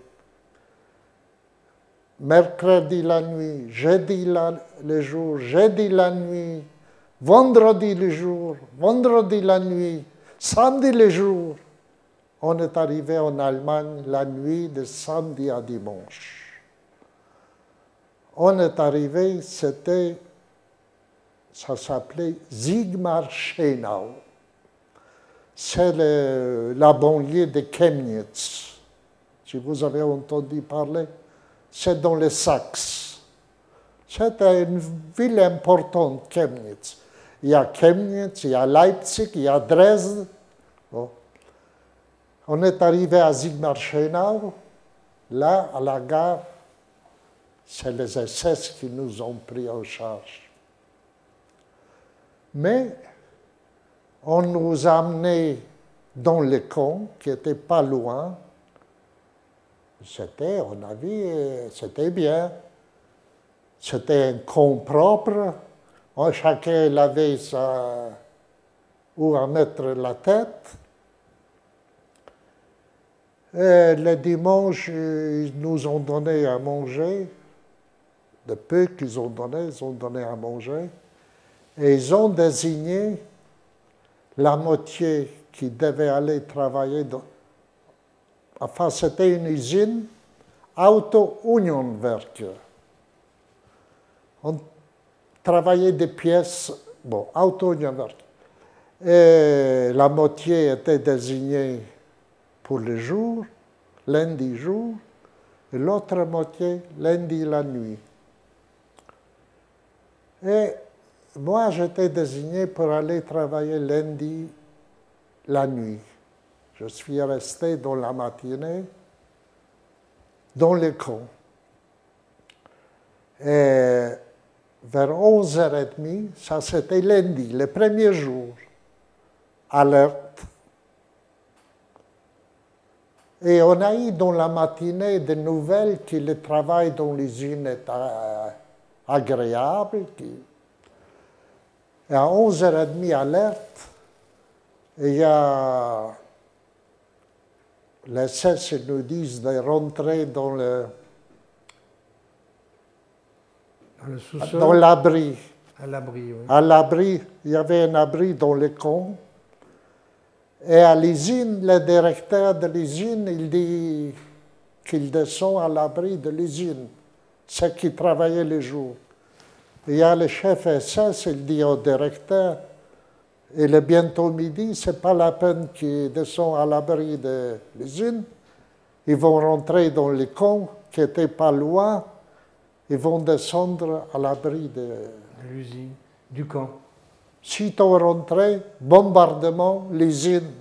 Mercredi la nuit, jeudi la, le jour, jeudi la nuit, vendredi le jour, vendredi la nuit, samedi le jour. On est arrivé en Allemagne la nuit de samedi à dimanche. On est arrivé, c'était, ça s'appelait Sigmaringen. C'est la banlieue de Chemnitz. Si vous avez entendu parler, c'est dans les Saxe. C'était une ville importante, Chemnitz. Il y a Chemnitz, il y a Leipzig, il y a Dresde. Bon. On est arrivé à Sigmaringen. Là, à la gare, c'est les S S qui nous ont pris en charge. Mais on nous a amenés dans le camp, qui n'était pas loin. C'était, on a vu, c'était bien. C'était un camp propre. Chacun avait sa, où à mettre la tête. Et le dimanche, ils nous ont donné à manger. Le peu qu'ils ont donné, ils ont donné à manger. Et ils ont désigné la moitié qui devait aller travailler dans... Enfin, c'était une usine Auto-Union-Werke. On travaillait des pièces, bon, Auto-Union-Werke. Et la moitié était désignée pour le jour, lundi jour, et l'autre moitié lundi la nuit. Et moi, j'étais désigné pour aller travailler lundi la nuit. Je suis resté dans la matinée, dans les camps. Et vers onze heures trente, ça c'était lundi, le premier jour, alerte. Et on a eu dans la matinée des nouvelles que le travail dans l'usine est agréable. Et à onze heures trente, alerte, il y a les S S nous disent de rentrer dans le dans le sous-sol, dans l'abri. À l'abri, oui. À l'abri, il y avait un abri dans le camp. Et à l'usine, le directeur de l'usine, il dit qu'il descend à l'abri de l'usine, ceux qui travaillaient le jour. Il y a le chef S S, il dit au directeur, il est bientôt midi, ce n'est pas la peine qu'ils descendent à l'abri de l'usine. Ils vont rentrer dans les camps qui n'étaient pas loin. Ils vont descendre à l'abri de, de l'usine, du camp. Sitôt rentré, bombardement, l'usine.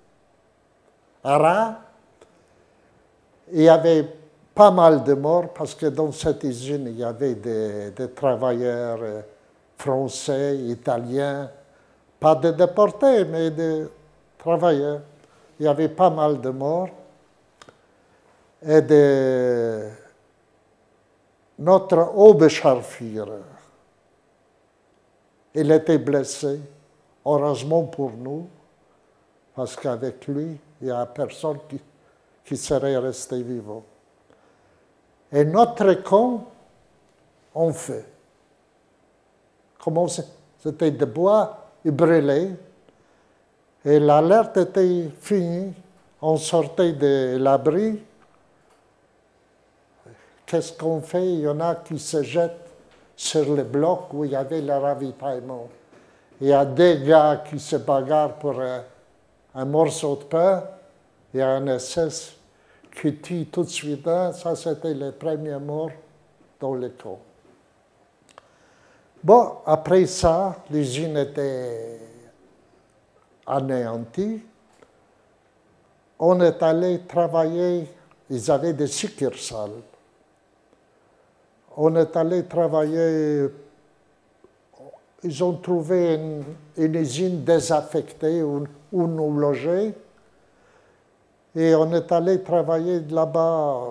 Ara, il y avait pas mal de morts parce que dans cette usine, il y avait des, des travailleurs français, italiens, pas de déportés, mais de travailleurs. Il y avait pas mal de morts. Et de notre Oberscharführer, il était blessé, heureusement pour nous, parce qu'avec lui, il n'y a personne qui, qui serait resté vivant. Et notre camp, on fait. Comment c'était de bois, il brûlait, et l'alerte était finie, on sortait de l'abri. Qu'est-ce qu'on fait? Il y en a qui se jettent sur le bloc où il y avait le ravitaillement. Il y a des gars qui se bagarrent pour un, un morceau de pain. Il y a un S S qui tue tout de suite. Ça, c'était les premiers morts dans le camp. Bon, après ça, l'usine était anéantie. On est allé travailler, ils avaient des succursales. On est allé travailler, ils ont trouvé une, une usine désaffectée où, où nous loger. Et on est allé travailler là-bas,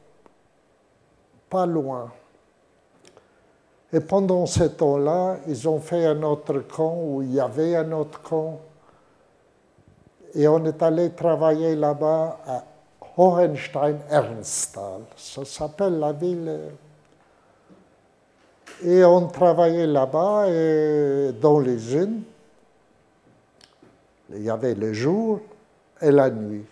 pas loin. Et pendant ce temps-là, ils ont fait un autre camp où il y avait un autre camp. Et on est allé travailler là-bas à Hohenstein-Ernsthal. Ça s'appelle la ville. Et on travaillait là-bas et dans l'usine. Il y avait le jour et la nuit.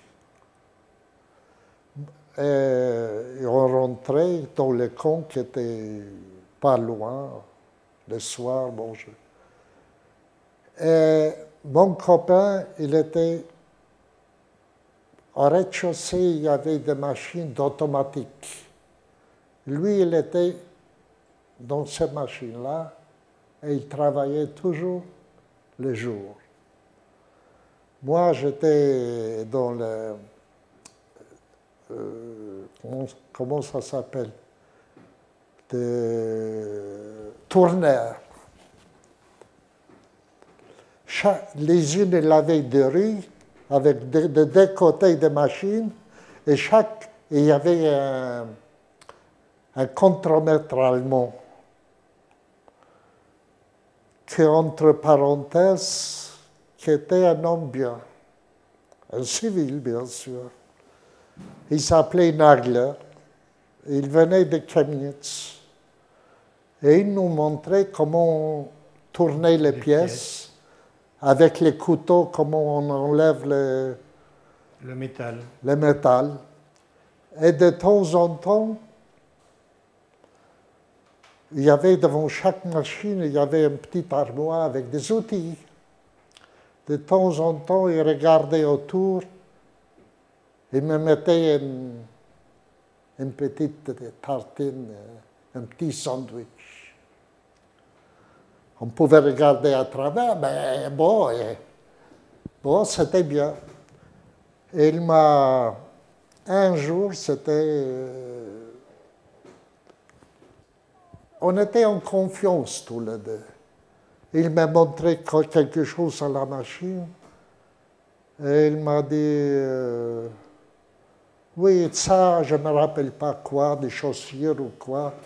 Et on rentrait dans le camp qui était pas loin, le soir. Bon, je... Et mon copain, il était au rez-de-chaussée, il y avait des machines d'automatique. Lui, il était dans ces machines-là et il travaillait toujours le jour. Moi, j'étais dans le... Euh, comment, comment ça s'appelle? De tourneur. L'usine, elle avait des rues avec de, de deux côtés des machines et chaque, il y avait un, un contremaître allemand qui, entre parenthèses, qui était un homme bien, un civil bien sûr. Il s'appelait Nagler, il venait de Chemnitz et il nous montrait comment tourner les pièces avec les couteaux, comment on enlève le, le métal. le métal. Et de temps en temps, il y avait devant chaque machine, il y avait une petite armoire avec des outils. De temps en temps, il regardait autour, il me mettait une, une petite tartine, un petit sandwich. On pouvait regarder à travers, mais bon, et, bon c'était bien. Et il m'a, un jour, c'était, euh, on était en confiance tous les deux. Il m'a montré quelque chose à la machine et il m'a dit, euh, oui, ça, je ne me rappelle pas quoi, des chaussures ou quoi.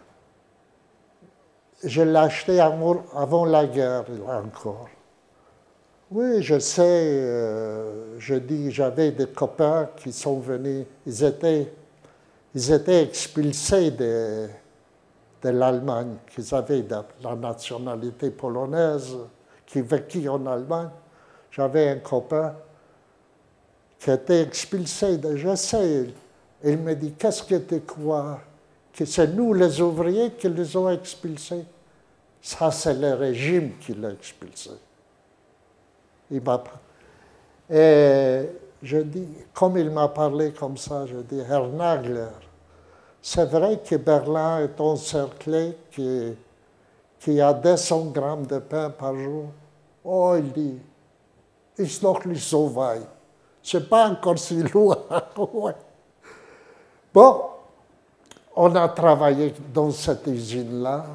Je l'ai acheté avant la guerre, encore. Oui, je sais, euh, je dis, j'avais des copains qui sont venus, ils étaient, ils étaient expulsés de, de l'Allemagne, qu'ils avaient de la nationalité polonaise, qui vécut en Allemagne. J'avais un copain qui était expulsé, de, je sais. Il me dit, qu'est-ce que tu crois? Que c'est nous, les ouvriers, qui les ont expulsés? Ça, c'est le régime qui l'a expulsé. Il m'a... Et je dis, comme il m'a parlé comme ça, je dis, Herr Nagler, c'est vrai que Berlin est encerclé, qu'il y a deux cents grammes de pain par jour. Oh, il dit, ist noch nicht so weit. C'est pas encore si loin. Ouais. Bon, on a travaillé dans cette usine-là.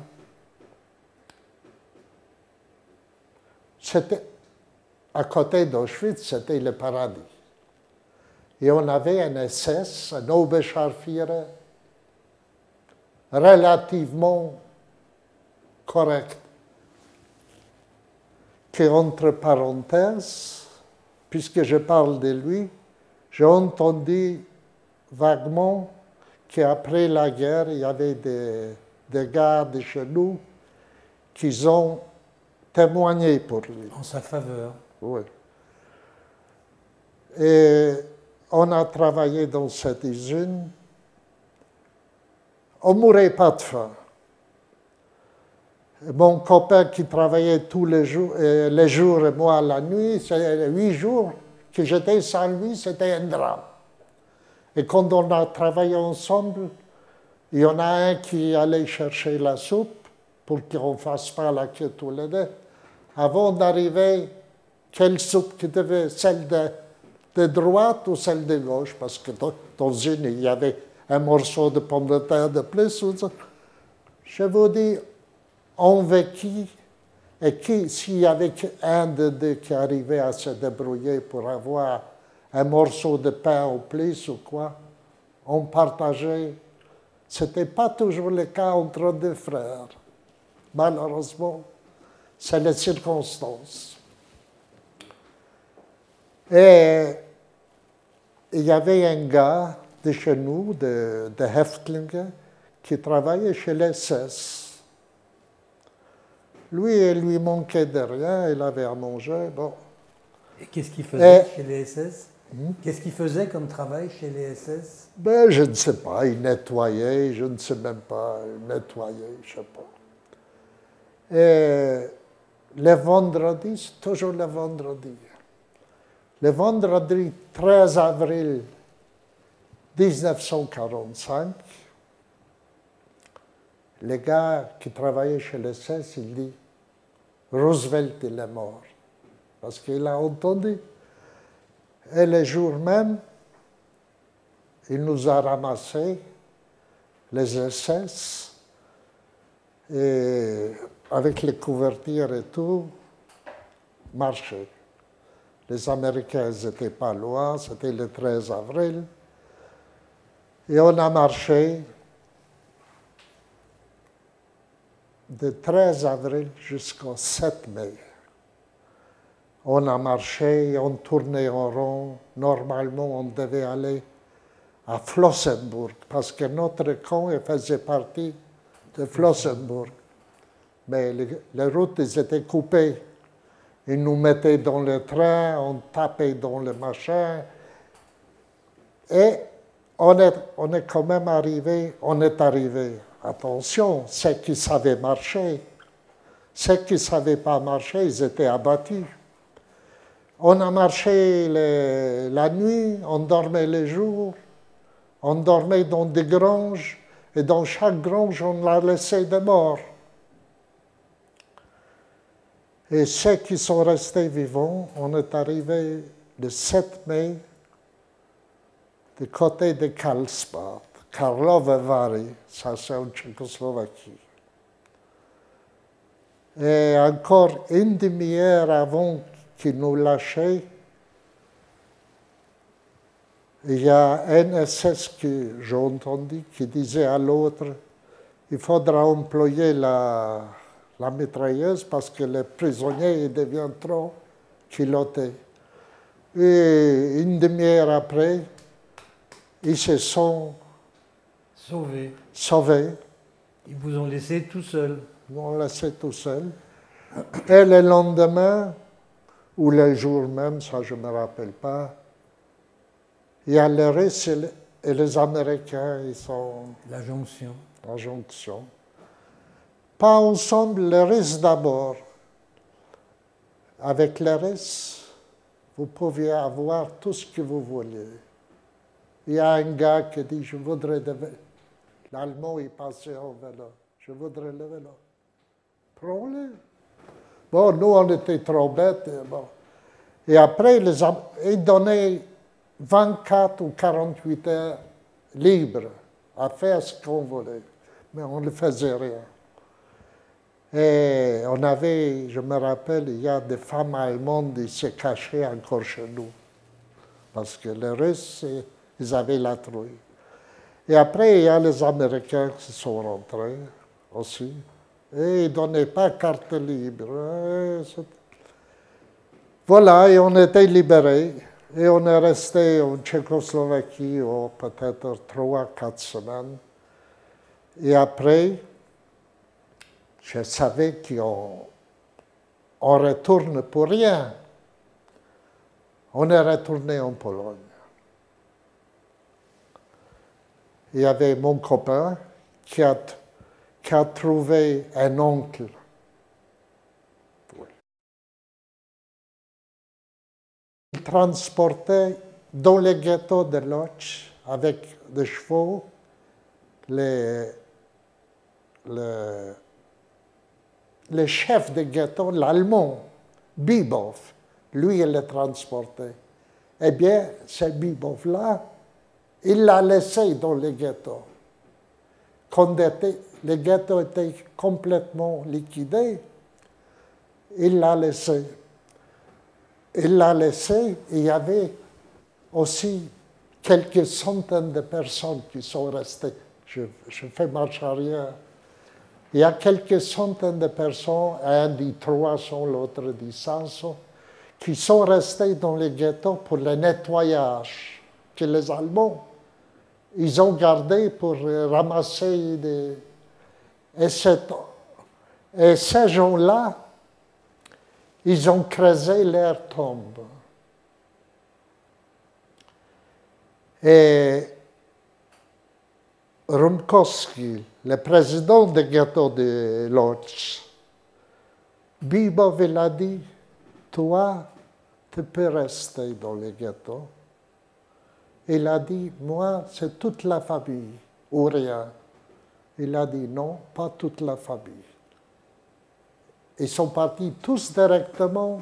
C'était, à côté d'Auschwitz, c'était le paradis. Et on avait un S S, un Oberscharführer, relativement correct, qui, entre parenthèses, puisque je parle de lui, j'ai entendu vaguement qu'après la guerre, il y avait des, des gars de chez nous qui ont témoigné pour lui. En sa faveur. Oui. Et on a travaillé dans cette usine. On ne mourait pas de faim. Mon copain qui travaillait tous les jours, euh, les jours et moi la nuit, c'est huit jours que j'étais sans lui, c'était un drame. Et quand on a travaillé ensemble, il y en a un qui allait chercher la soupe pour qu'on ne fasse pas la queue tous les deux. Avant d'arriver, quelle soupe qui devait, celle de, de droite ou celle de gauche, parce que dans, dans une, il y avait un morceau de pomme de terre de plus. Je vous dis, on vécut, et qui, s'il y avait un de deux qui arrivait à se débrouiller pour avoir un morceau de pain au plus ou quoi, on partageait. Ce n'était pas toujours le cas entre deux frères. Malheureusement, c'est les circonstances. Et il y avait un gars de chez nous, de, de Häftlinge, qui travaillait chez les S S. Lui, il lui manquait de rien, il avait à manger, bon. Et qu'est-ce qu'il faisait Et, chez les S S? hmm? Qu'est-ce qu'il faisait comme travail chez les S S? Ben, je ne sais pas, il nettoyait, je ne sais même pas, il nettoyait, je ne sais pas. Et le vendredi, c'est toujours le vendredi. Le vendredi treize avril mille neuf cent quarante-cinq, le gars qui travaillait chez les S S, il dit « Roosevelt, il est mort ». Parce qu'il a entendu. Et le jour même, il nous a ramassés, les S S, et avec les couvertures et tout, marché. Les Américains n'étaient pas loin, c'était le treize avril. Et on a marché de treize avril jusqu'au sept mai. On a marché, on tournait en rond. Normalement, on devait aller à Flossenburg, parce que notre camp faisait partie de Flossenburg. Mais les, les routes étaient coupées. Ils nous mettaient dans le train, on tapait dans le machin. Et on est, on est quand même arrivé, on est arrivé. Attention, ceux qui savaient marcher, ceux qui ne savaient pas marcher, ils étaient abattus. On a marché les, la nuit, on dormait les jours, on dormait dans des granges, et dans chaque grange, on l'a laissé des morts. Et ceux qui sont restés vivants, on est arrivé le sept mai du côté de Karlsbad, Karlovy Vary, ça c'est en Tchécoslovaquie. Et encore une demi-heure avant qu'ils nous lâchaient, il y a un S S que j'ai entendu qui disait à l'autre, il faudra employer la, la mitrailleuse parce que les prisonniers deviennent trop culottés. Et une demi-heure après, ils se sont sauvés. sauvés. Ils vous ont laissé tout seul. Ils m'ont laissé tout seul. Et le lendemain, ou le jour même, ça je ne me rappelle pas, il y a les Russes et les Américains, ils sont... La jonction. La jonction. Pas ensemble, les Russes d'abord. Avec les Russes, vous pouviez avoir tout ce que vous vouliez. Il y a un gars qui dit, je voudrais de vélo. L'Allemand, il passait au vélo. Je voudrais le vélo. Prends-le. Bon, nous, on était trop bêtes. Bon. Et après, les, ils donnaient vingt-quatre ou quarante-huit heures libres à faire ce qu'on voulait. Mais on ne faisait rien. Et on avait, je me rappelle, il y a des femmes allemandes qui se cachaient encore chez nous. Parce que les Russes, ils avaient la trouille. Et après, il y a les Américains qui sont rentrés aussi. Et ils ne donnaient pas carte libre. Voilà, et on était libérés. Et on est resté en Tchécoslovaquie oh, peut-être trois, quatre semaines. Et après, je savais qu'on on retourne pour rien. On est retourné en Pologne. Il y avait mon copain qui a, qui a trouvé un oncle. Il transportait dans les ghettos de Lodz avec des chevaux les, les, les chefs de ghetto, l'Allemand, Bibov, lui, il les transportait. Eh bien, ce Bibov-là, il l'a laissé dans les ghettos. Quand les ghettos étaient complètement liquidés, il l'a laissé. Il l'a laissé, il y avait aussi quelques centaines de personnes qui sont restées. Je, je fais marche arrière. Il y a quelques centaines de personnes, un dit trois cents, l'autre dit cinq cents, qui sont restés dans les ghettos pour le nettoyage que les Allemands, ils ont gardé pour ramasser des... Et, cette... Et ces gens-là, ils ont creusé leur tombe. Et Rumkowski, le président du ghetto de Lodz, Bibov, il a dit, toi, tu peux rester dans le ghetto. Il a dit, moi, c'est toute la famille, ou rien. Il a dit, non, pas toute la famille. Ils sont partis tous directement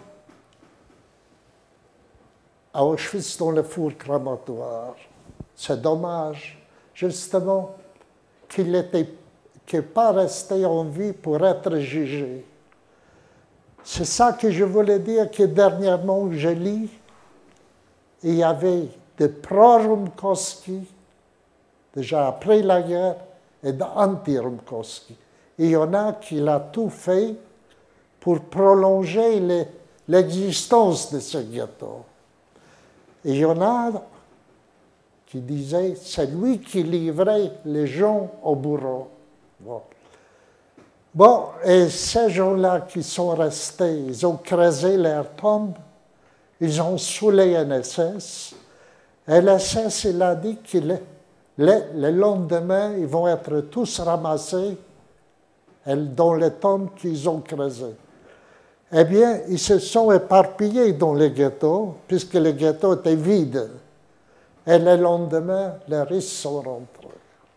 à Auschwitz dans le four crématoire. C'est dommage, justement, qu'il n'ait pas resté en vie pour être jugé. C'est ça que je voulais dire, que dernièrement, je lis, il y avait des pro-Rumkowski, déjà après la guerre, et d'anti-Rumkowski. Il y en a qui l'ont tout fait pour prolonger l'existence de ce ghetto. Et il y en a qui disaient, c'est lui qui livrait les gens au bourreau. Bon. Bon, et ces gens-là qui sont restés, ils ont creusé leur tombe, ils ont saoulé N S S, et L S S, il a dit que le, le, le lendemain, ils vont être tous ramassés dans les tombes qu'ils ont creusées. Eh bien, ils se sont éparpillés dans les ghettos, puisque les ghettos étaient vides. Et le lendemain, les riches sont rentrés.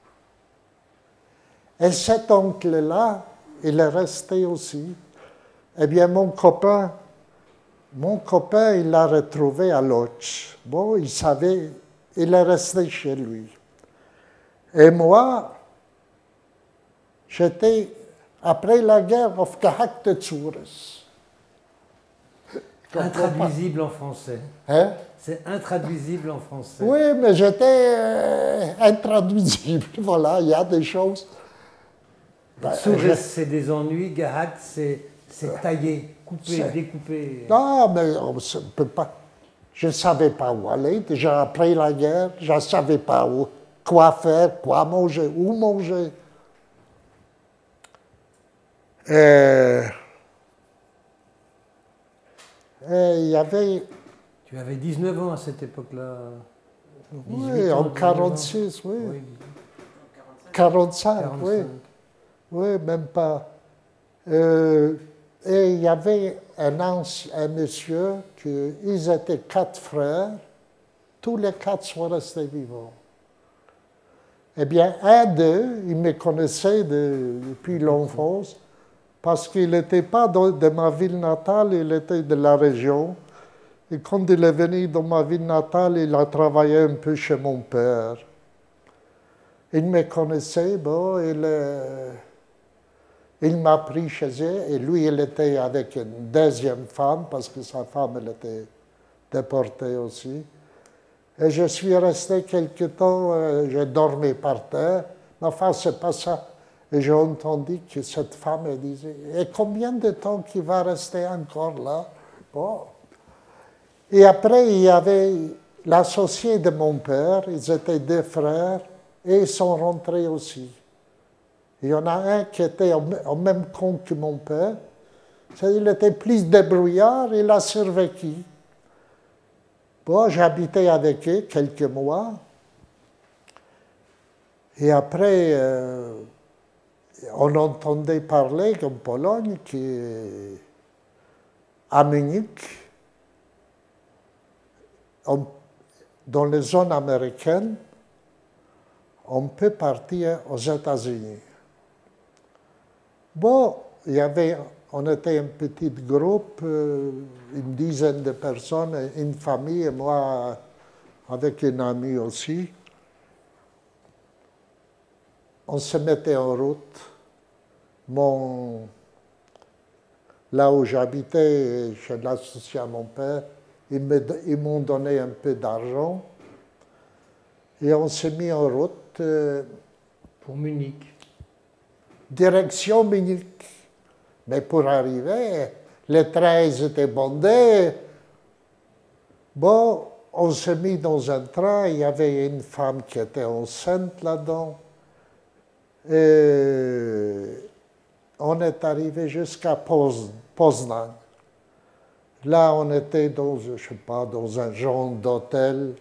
Et cet oncle-là, il est resté aussi. Eh bien, mon copain, mon copain, il l'a retrouvé à Lodz. Bon, il savait, il est resté chez lui. Et moi, j'étais, après la guerre, auf gehackte Zures. Intraduisible en français. Hein? C'est intraduisible en français. Oui, mais j'étais euh, intraduisible. Voilà, il y a des choses. Ben, Zures, c'est des ennuis. Gehackt, c'est taillé, coupé, découpé. Non, mais on ne peut pas. Je ne savais pas où aller. Déjà après la guerre, je ne savais pas où, quoi faire, quoi manger, où manger. Et, et il y avait... Tu avais dix-neuf ans à cette époque-là. Oui, en quarante-six, oui. oui. quarante-cinq, quarante-cinq, oui. Oui, même pas. Euh, et il y avait un, ancien, un monsieur, qui, ils étaient quatre frères, tous les quatre sont restés vivants. Eh bien, un d'eux, il me connaissait de, depuis l'enfance, parce qu'il n'était pas de, de ma ville natale, il était de la région. Et quand il est venu dans ma ville natale, il a travaillé un peu chez mon père. Il me connaissait, bon, il, euh, il m'a pris chez eux, et lui, il était avec une deuxième femme, parce que sa femme, elle était déportée aussi. Et je suis resté quelque temps, euh, je dormais par terre, mais enfin, c'est pas ça. Et j'ai entendu que cette femme, elle disait, et combien de temps qu'il va rester encore là? Bon. Et après, il y avait l'associé de mon père, ils étaient deux frères, et ils sont rentrés aussi. Il y en a un qui était au même compte que mon père, il était plus débrouillard, il a survécu. Bon, j'habitais avec eux quelques mois, et après, euh, on entendait parler en Pologne, qu'à Munich, on, dans les zones américaines, on peut partir aux États-Unis. Bon, il y avait, on était un petit groupe, une dizaine de personnes, une famille, et moi avec une amie aussi. On se mettait en route. Mon, là où j'habitais, chez l'associé à mon père, ils m'ont donné un peu d'argent et on s'est mis en route. Euh, pour Munich. Direction Munich. Mais pour arriver, les trains étaient bondés. Bon, on s'est mis dans un train, il y avait une femme qui était enceinte là-dedans. Et on est arrivé jusqu'à Poznan. Là, on était dans, je sais pas, dans un genre d'hôtel.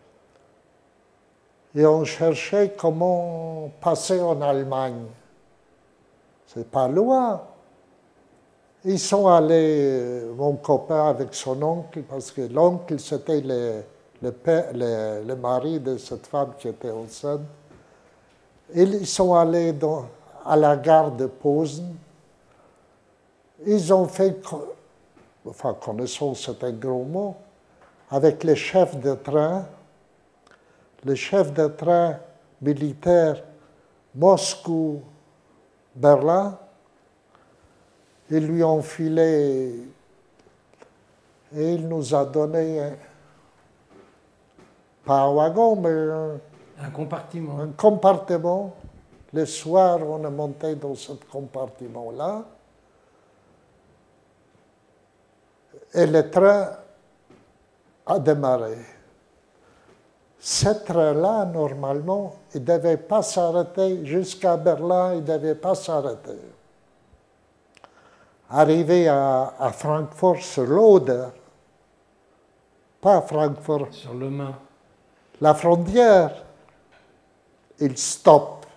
Et on cherchait comment passer en Allemagne. C'est pas loin. Ils sont allés, mon copain avec son oncle, parce que l'oncle, c'était le, le, le, le mari de cette femme qui était enceinte. Ils sont allés dans, à la gare de Posen. Ils ont fait, enfin, connaissance, c'est un gros mot, avec les chefs de train, le chef de train militaire Moscou-Berlin. Ils lui ont filé et il nous a donné, un, pas un wagon, mais un, un compartiment. Un compartiment. Le soir, on est monté dans ce compartiment-là. Et le train a démarré. Ce train-là, normalement, il ne devait pas s'arrêter jusqu'à Berlin, il ne devait pas s'arrêter. arrivé à, à Francfort sur l'Oder, pas Francfort, sur le Main, la frontière, il stoppe.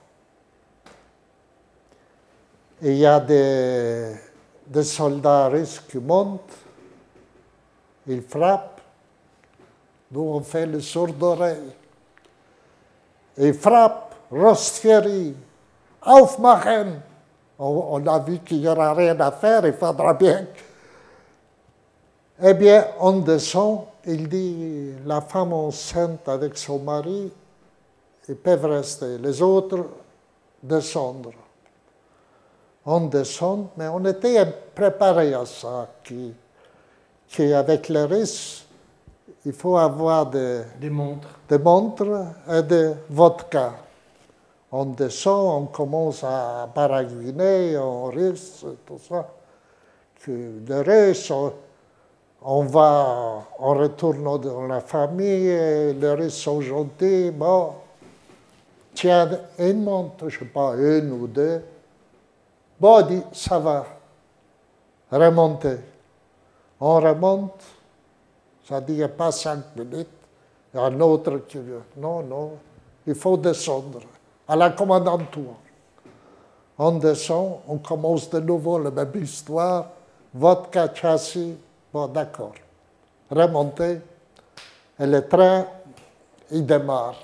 Et il y a des, des soldats russes qui montent, ils frappent, nous on fait le sourd d'oreille. Ils frappent, Rostferi, aufmachen. On, on a vu qu'il n'y aura rien à faire, il faudra bien. Eh bien, on descend, il dit, la femme enceinte avec son mari, ils peuvent rester, les autres descendre. On descend, mais on était préparé à ça, qu'avec les Russes, il faut avoir des, des montres. des montres et des vodka. On descend, on commence à baragouiner en russe, tout ça. Que les Russes, on, on va, on retourne dans la famille, les Russes sont gentils, bon, tiens, une montre, je ne sais pas, une ou deux. Bon, on dit, ça va, remonter. On remonte, ça dit, il n'y a pas cinq minutes. Il y a un autre qui dit, non, non, il faut descendre à la commandanture. On descend, on commence de nouveau la même histoire, vodka, châssis, bon, d'accord. Remonter, et le train, il démarre.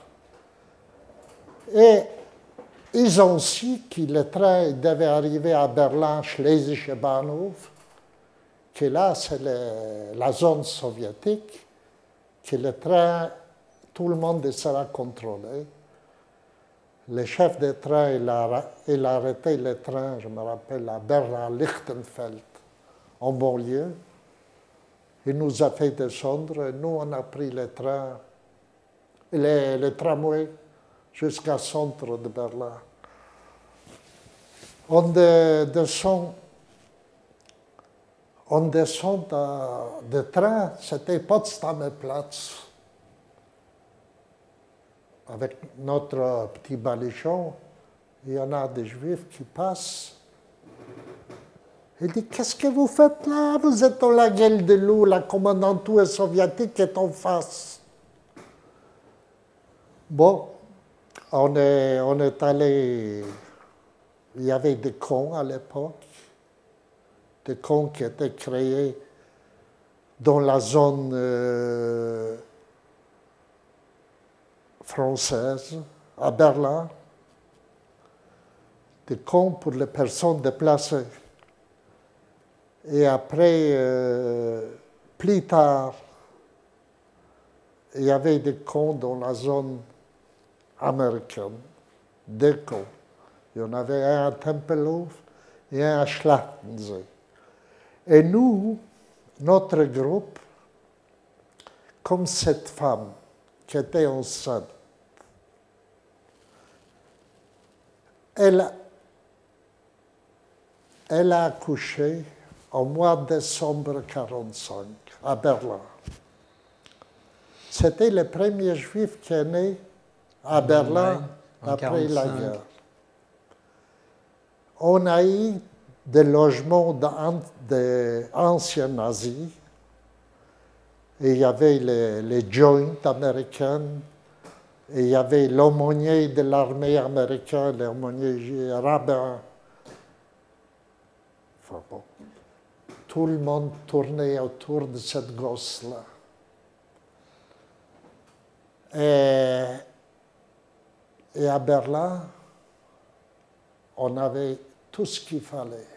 Et ils ont su que le train devait arriver à Berlin, Schlesische Bahnhof, que là, c'est la zone soviétique, que le train, tout le monde sera contrôlé. Le chef de train, il a, il a arrêté le train, je me rappelle, à Berlin-Lichtenfeld, en banlieue. Il nous a fait descendre, et nous, on a pris le train, le, le tramway, jusqu'au centre de Berlin. On de, descend, on descend de, de train, c'était Potsdamer Platz, avec notre petit baluchon. Il y en a des Juifs qui passent. Il dit, qu'est-ce que vous faites là? Vous êtes dans la gueule de loup, la commandanture soviétique est en face. Bon, on est, on est allé, il y avait des camps à l'époque, des camps qui étaient créés dans la zone euh, française, à Berlin, des camps pour les personnes déplacées. Et après, euh, plus tard, il y avait des camps dans la zone américaine, deux camps. Il y en avait un à Tempelhof et un à Schlachtensee. Et nous, notre groupe, comme cette femme qui était enceinte, elle, elle a accouché au mois de décembre mille neuf cent quarante-cinq à Berlin. C'était le premier juif qui est né à Berlin après la guerre. On a eu des logements d'anciens nazis. Et il y avait les, les joints américains, et il y avait l'aumônier de l'armée américaine, l'aumônier rabbin. Enfin bon, tout le monde tournait autour de cette gosse-là. Et, et à Berlin, on avait tout ce qu'il fallait.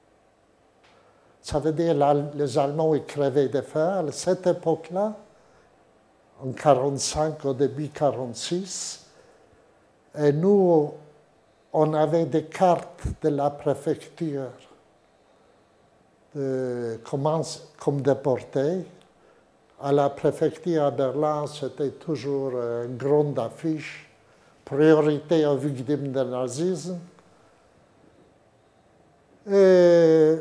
Ça veut dire que les Allemands ils crevaient de faim. À cette époque-là, en mille neuf cent quarante-cinq, au début mille neuf cent quarante-six, et nous, on avait des cartes de la préfecture de, comme, comme déportés. À la préfecture à Berlin, c'était toujours une grande affiche, priorité aux victimes du nazisme. Et,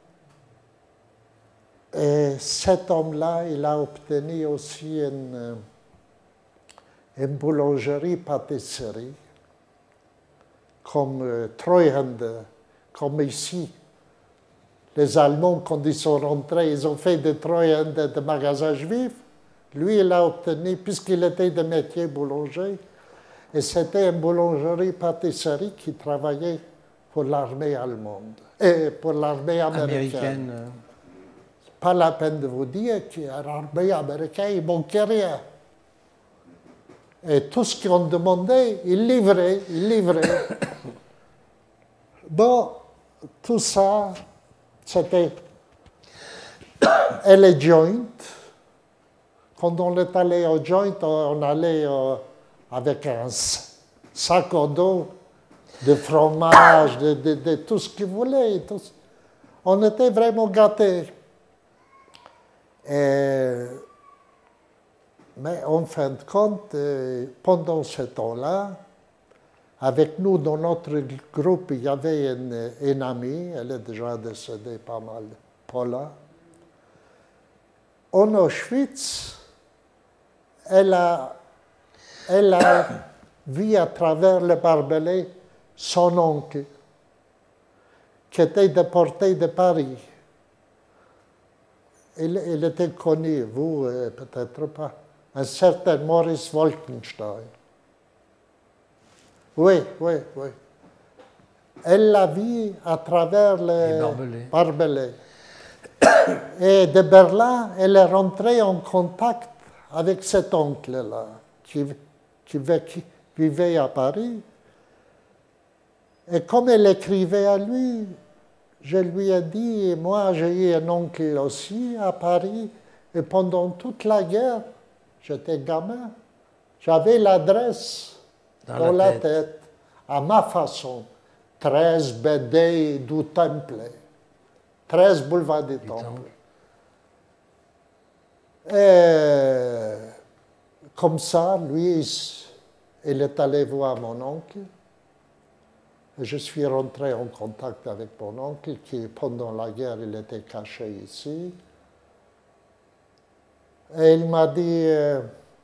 et cet homme-là, il a obtenu aussi une, une boulangerie-pâtisserie, comme euh, Treuhände, comme ici, les Allemands, quand ils sont rentrés, ils ont fait des Troyens de, de magasins juifs. Lui, il a obtenu, puisqu'il était de métier boulanger, et c'était une boulangerie-pâtisserie qui travaillait pour l'armée allemande, et pour l'armée américaine. Américaine. Pas la peine de vous dire que l'armée américaine, il ne manquait rien. Et tout ce qu'on demandait, il livrait, il livrait. Bon, tout ça, c'était... Et les joints, quand on est allé au joint, on allait euh, avec un sac à dos de fromage, de, de, de tout ce qu'ils voulaient. Tout. On était vraiment gâtés. Et, mais en fin de compte, pendant ce temps-là, avec nous, dans notre groupe, il y avait une, une amie, elle est déjà décédée pas mal, Paula. En Auschwitz, elle a, elle a vu à travers le barbelé son oncle, qui était déporté de Paris. Il, il était connu, vous euh, peut-être pas, un certain Maurice Wolkenstein. Oui, oui, oui. Elle l'a vu à travers le barbelés. barbelés. Et de Berlin, elle est rentrée en contact avec cet oncle-là, qui, qui, qui vivait à Paris. Et comme elle écrivait à lui, je lui ai dit, moi j'ai eu un oncle aussi à Paris, et pendant toute la guerre, j'étais gamin, j'avais l'adresse dans, dans la, la tête. tête, à ma façon, treize B D du Temple, treize boulevard du Temple. Et comme ça, lui, il est allé voir mon oncle. Et je suis rentré en contact avec mon oncle qui, pendant la guerre, il était caché ici. Et il m'a dit, euh,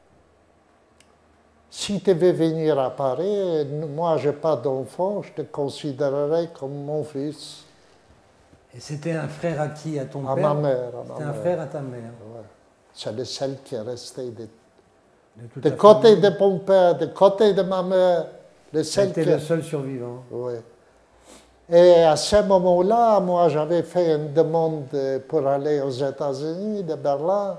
si tu veux venir à Paris, moi, je n'ai pas d'enfant, je te considérerai comme mon fils. Et c'était un frère à qui? À ton à père? À ma mère. C'était un frère à ta mère? Ouais. C'est le seul qui est resté de, de, de côté famille. De mon père, de côté de ma mère. C'était le seul survivant. Oui. Et à ce moment-là, moi, j'avais fait une demande pour aller aux États-Unis, de Berlin.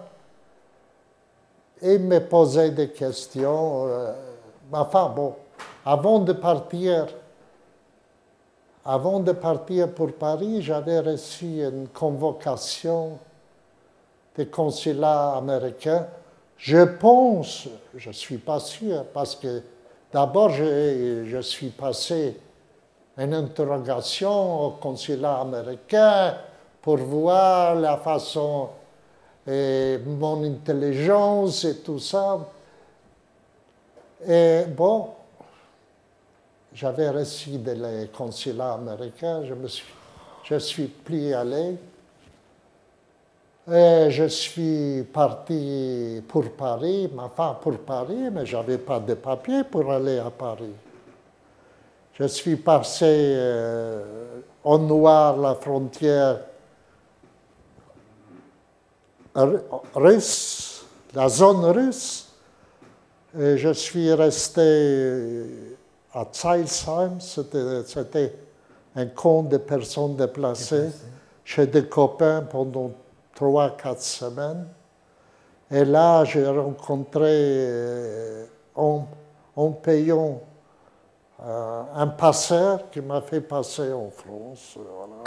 Et il me posait des questions. Enfin, bon, avant de partir, avant de partir pour Paris, j'avais reçu une convocation du consulat américain. Je pense, je ne suis pas sûr, parce que d'abord, je, je suis passé une interrogation au consulat américain pour voir la façon, et mon intelligence et tout ça. Et bon, j'avais reçu des consulats américains, je me suis, je suis plus allé. Et je suis parti pour Paris, enfin pour Paris, mais je n'avais pas de papier pour aller à Paris. Je suis passé euh, en noir la frontière russe, la zone russe, et je suis resté à Zeilsheim, c'était un camp de personnes déplacées, déplacées, chez des copains pendant trois, quatre semaines. Et là, j'ai rencontré, euh, en, en payant euh, un passeur qui m'a fait passer en France. Voilà.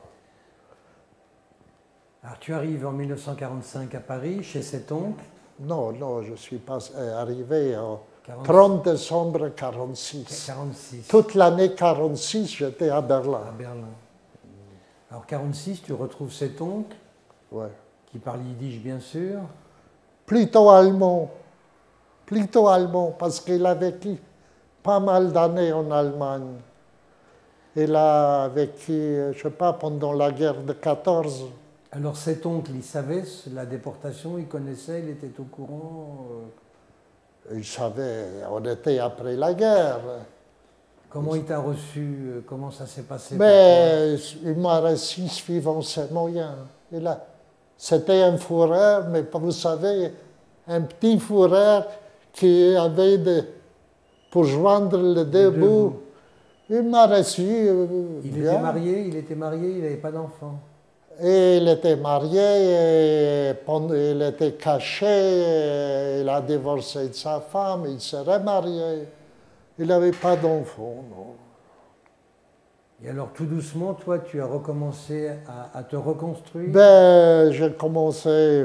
Alors, tu arrives en mille neuf cent quarante-cinq à Paris, chez cet oncle? Non, non, je suis pas arrivé au trente décembre mille neuf cent quarante-six. quarante-six. Toute l'année quarante-six, j'étais à Berlin. À Berlin. Alors, quarante-six, tu retrouves cet oncle? Ouais. Qui parle yiddish, bien sûr. Plutôt allemand. Plutôt allemand, parce qu'il a vécu pas mal d'années en Allemagne. Il a vécu, je ne sais pas, pendant la guerre de quatorze. Alors cet oncle, il savait la déportation, il connaissait, il était au courant? Il savait, on était après la guerre. Comment il t'a reçu? Comment ça s'est passé pour toi? Mais il m'a reçu suivant ses moyens. C'était un fourreur, mais vous savez, un petit fourreur qui avait de, pour joindre les deux deux bouts. bouts. Il m'a reçu euh, Il bien. était marié, il était marié, il n'avait pas d'enfant. Et il était marié, et pendant- il était caché, et il a divorcé de sa femme, il s'est remarié. Il n'avait pas d'enfant, non. Et alors tout doucement, toi, tu as recommencé à, à te reconstruire? Ben, j'ai commencé.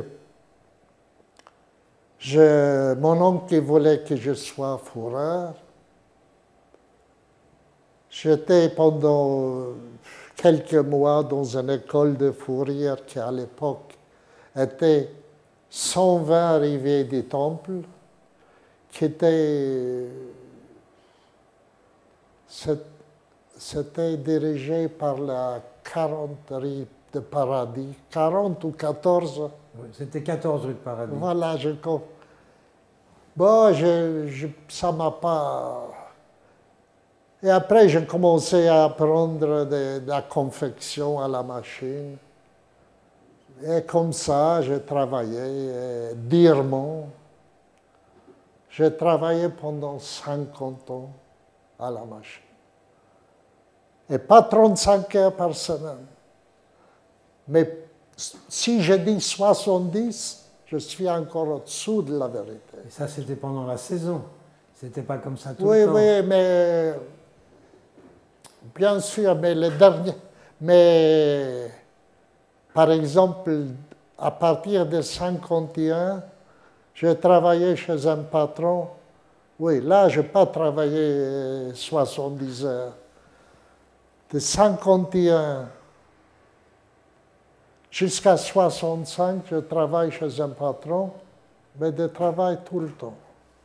Je, mon oncle voulait que je sois fourreur. J'étais pendant quelques mois dans une école de fourrière qui, à l'époque, était cent vingt arrivées du Temple, qui était. C'était dirigé par la quarante rue de Paradis, quarante ou quatorze. Oui, c'était quatorze rue de Paradis. Voilà, je. Bon, je, je, ça m'a pas. Et après, j'ai commencé à apprendre de, de la confection à la machine. Et comme ça, j'ai travaillé durement. J'ai travaillé pendant cinquante ans à la machine. Et pas trente-cinq heures par semaine. Mais si je dis soixante-dix, je suis encore au-dessous de la vérité. Et ça, c'était pendant la saison. C'était pas comme ça tout Oui, le temps. oui, mais bien sûr, mais les derniers. Mais par exemple, à partir de cinquante et un, j'ai travaillé chez un patron. Oui, là, je n'ai pas travaillé soixante-dix heures. De cinquante et un jusqu'à soixante-cinq, je travaille chez un patron, mais je travaille tout le temps.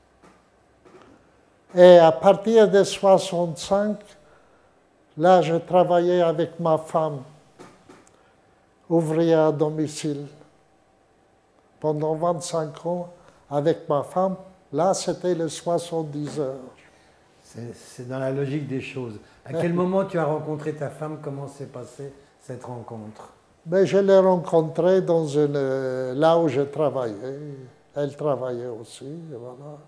Et à partir de soixante-cinq, là, je travaillais avec ma femme, ouvrière à domicile. Pendant vingt-cinq ans, avec ma femme, là, c'était les soixante-dix heures. C'est dans la logique des choses. À quel moment tu as rencontré ta femme? Comment s'est passée cette rencontre? Mais je l'ai rencontrée dans une, là où je travaillais. Elle travaillait aussi, voilà.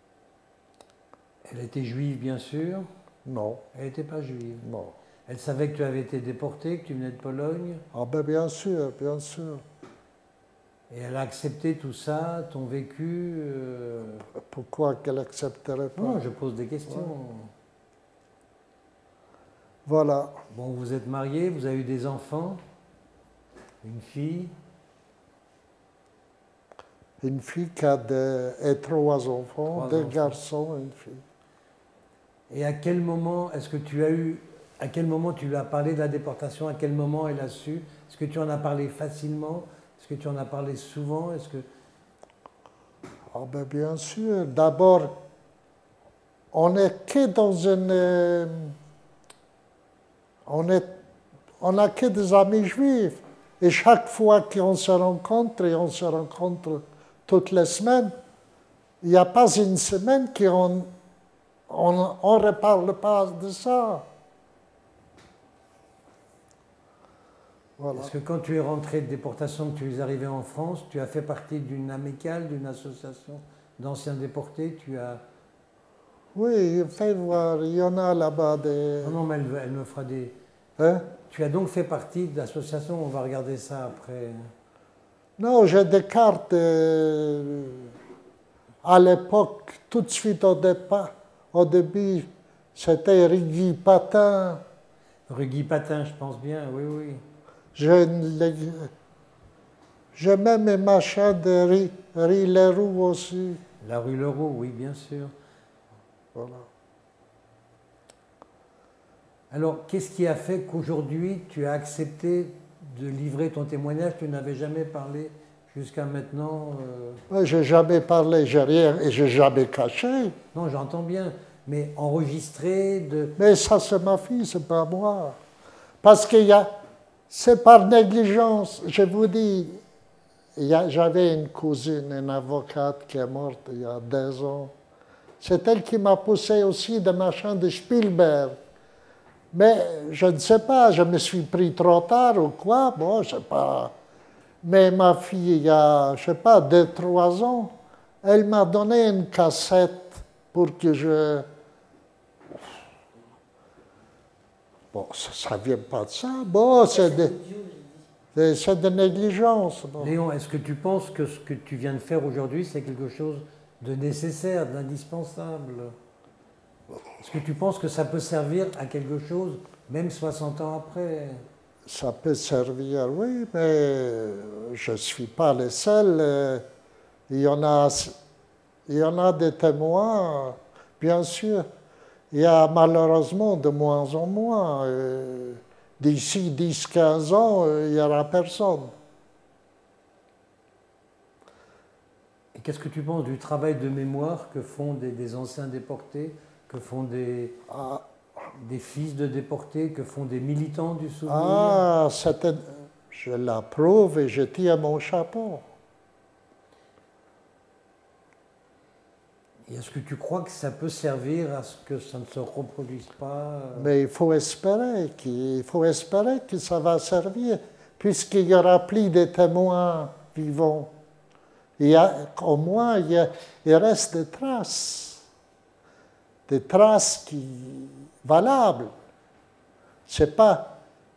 Elle était juive, bien sûr? Non. Elle n'était pas juive? Non. Elle savait que tu avais été déporté, que tu venais de Pologne? Ah ben bien sûr, bien sûr. Et elle a accepté tout ça, ton vécu euh... Pourquoi qu'elle accepterait pas? Non, je pose des questions. Ouais. Voilà. Bon, vous êtes mariés, vous avez eu des enfants? Une fille? Une fille qui a de, et trois enfants, Trois deux enfants. garçons et une fille. Et à quel moment est-ce que tu as eu, à quel moment tu lui as parlé de la déportation? À quel moment elle a su? Est-ce que tu en as parlé facilement? Est-ce que tu en as parlé souvent? Est-ce que... Ah ben bien sûr. D'abord, on n'est que dans une... Euh, on est, on n'a que des amis juifs. Et chaque fois qu'on se rencontre, et on se rencontre toutes les semaines, il n'y a pas une semaine qu'on on, on ne reparle pas de ça. Voilà. Est-ce que quand tu es rentré de déportation, que tu es arrivé en France, tu as fait partie d'une amicale, d'une association d'anciens déportés? Tu as... Oui, fais voir, il y en a là-bas des... Non, non, mais elle, elle me fera des... Hein? Tu as donc fait partie d'associations, on va regarder ça après. Non, j'ai des cartes. Euh, à l'époque, tout de suite au départ, au début, c'était Rigui Patin. Rigui Patin, je pense bien, oui, oui. J'ai même mes machins de Rue Leroux aussi. La rue Leroux, oui, bien sûr. Voilà. Alors, qu'est-ce qui a fait qu'aujourd'hui, tu as accepté de livrer ton témoignage? Tu n'avais jamais parlé jusqu'à maintenant euh... Je n'ai jamais parlé, j'ai rien, et je n'ai jamais caché. Non, j'entends bien, mais enregistré de... Mais ça, c'est ma fille, c'est pas moi. Parce qu'il y a... C'est par négligence. Je vous dis, j'avais une cousine, une avocate qui est morte il y a deux ans. C'est elle qui m'a poussé aussi de machin de Spielberg. Mais je ne sais pas, je me suis pris trop tard ou quoi, bon, je sais pas. Mais ma fille, il y a, je sais pas, deux, trois ans, elle m'a donné une cassette pour que je... Bon, ça ne vient pas de ça. Bon, c'est de, c'est de négligence. Bon. Léon, est-ce que tu penses que ce que tu viens de faire aujourd'hui, c'est quelque chose de nécessaire, d'indispensable? Est-ce que tu penses que ça peut servir à quelque chose, même soixante ans après? Ça peut servir, oui, mais je ne suis pas le seul. Il y en a, il y en a des témoins, bien sûr. Il y a malheureusement de moins en moins. D'ici dix à quinze ans, il n'y aura personne. Et qu'est-ce que tu penses du travail de mémoire que font des, des anciens déportés, que font des, ah. des fils de déportés, que font des militants du souvenir? Ah, je l'approuve et je tire mon chapeau. Et est-ce que tu crois que ça peut servir à ce que ça ne se reproduise pas? Mais il faut espérer, qu'il faut espérer que ça va servir, puisqu'il y aura plus de témoins vivants. Il y a, au moins, il, y a, il reste des traces, des traces qui, valables. Ce n'est pas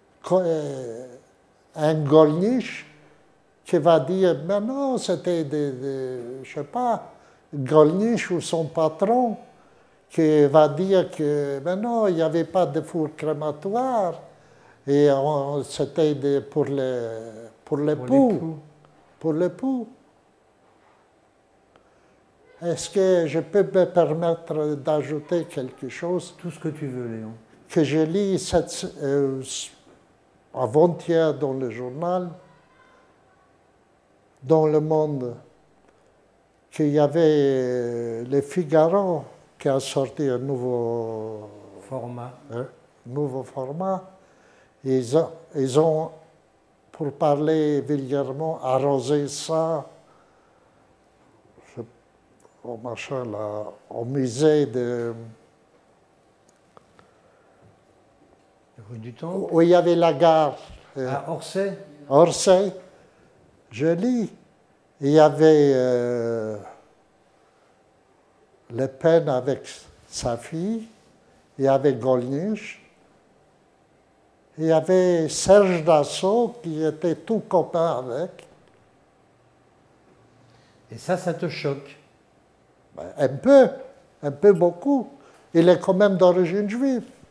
un Gollnisch qui va dire, mais non, c'était des, des, je sais pas, Gollnisch ou son patron qui va dire que ben non, il n'y avait pas de four crématoire et c'était pour les, pour les pour poux. Les poux. Pour les poux. Est-ce que je peux me permettre d'ajouter quelque chose? Tout ce que tu veux, Léon. Que je lis cette, euh, avant-hier dans le journal, dans Le Monde, qu'il y avait le Figaro qui a sorti un nouveau format. Un nouveau format. Ils ont, ils ont, pour parler vulgairement, arrosé ça je, au, machin, là, au musée de... Rue du Temple. Où il y avait la gare. À Orsay. Orsay. Je lis. Il y avait euh, Le Pen avec sa fille, il y avait Gollnisch, il y avait Serge Dassault qui était tout copain avec. Et ça, ça te choque? Ben, un peu, un peu beaucoup. Il est quand même d'origine juive.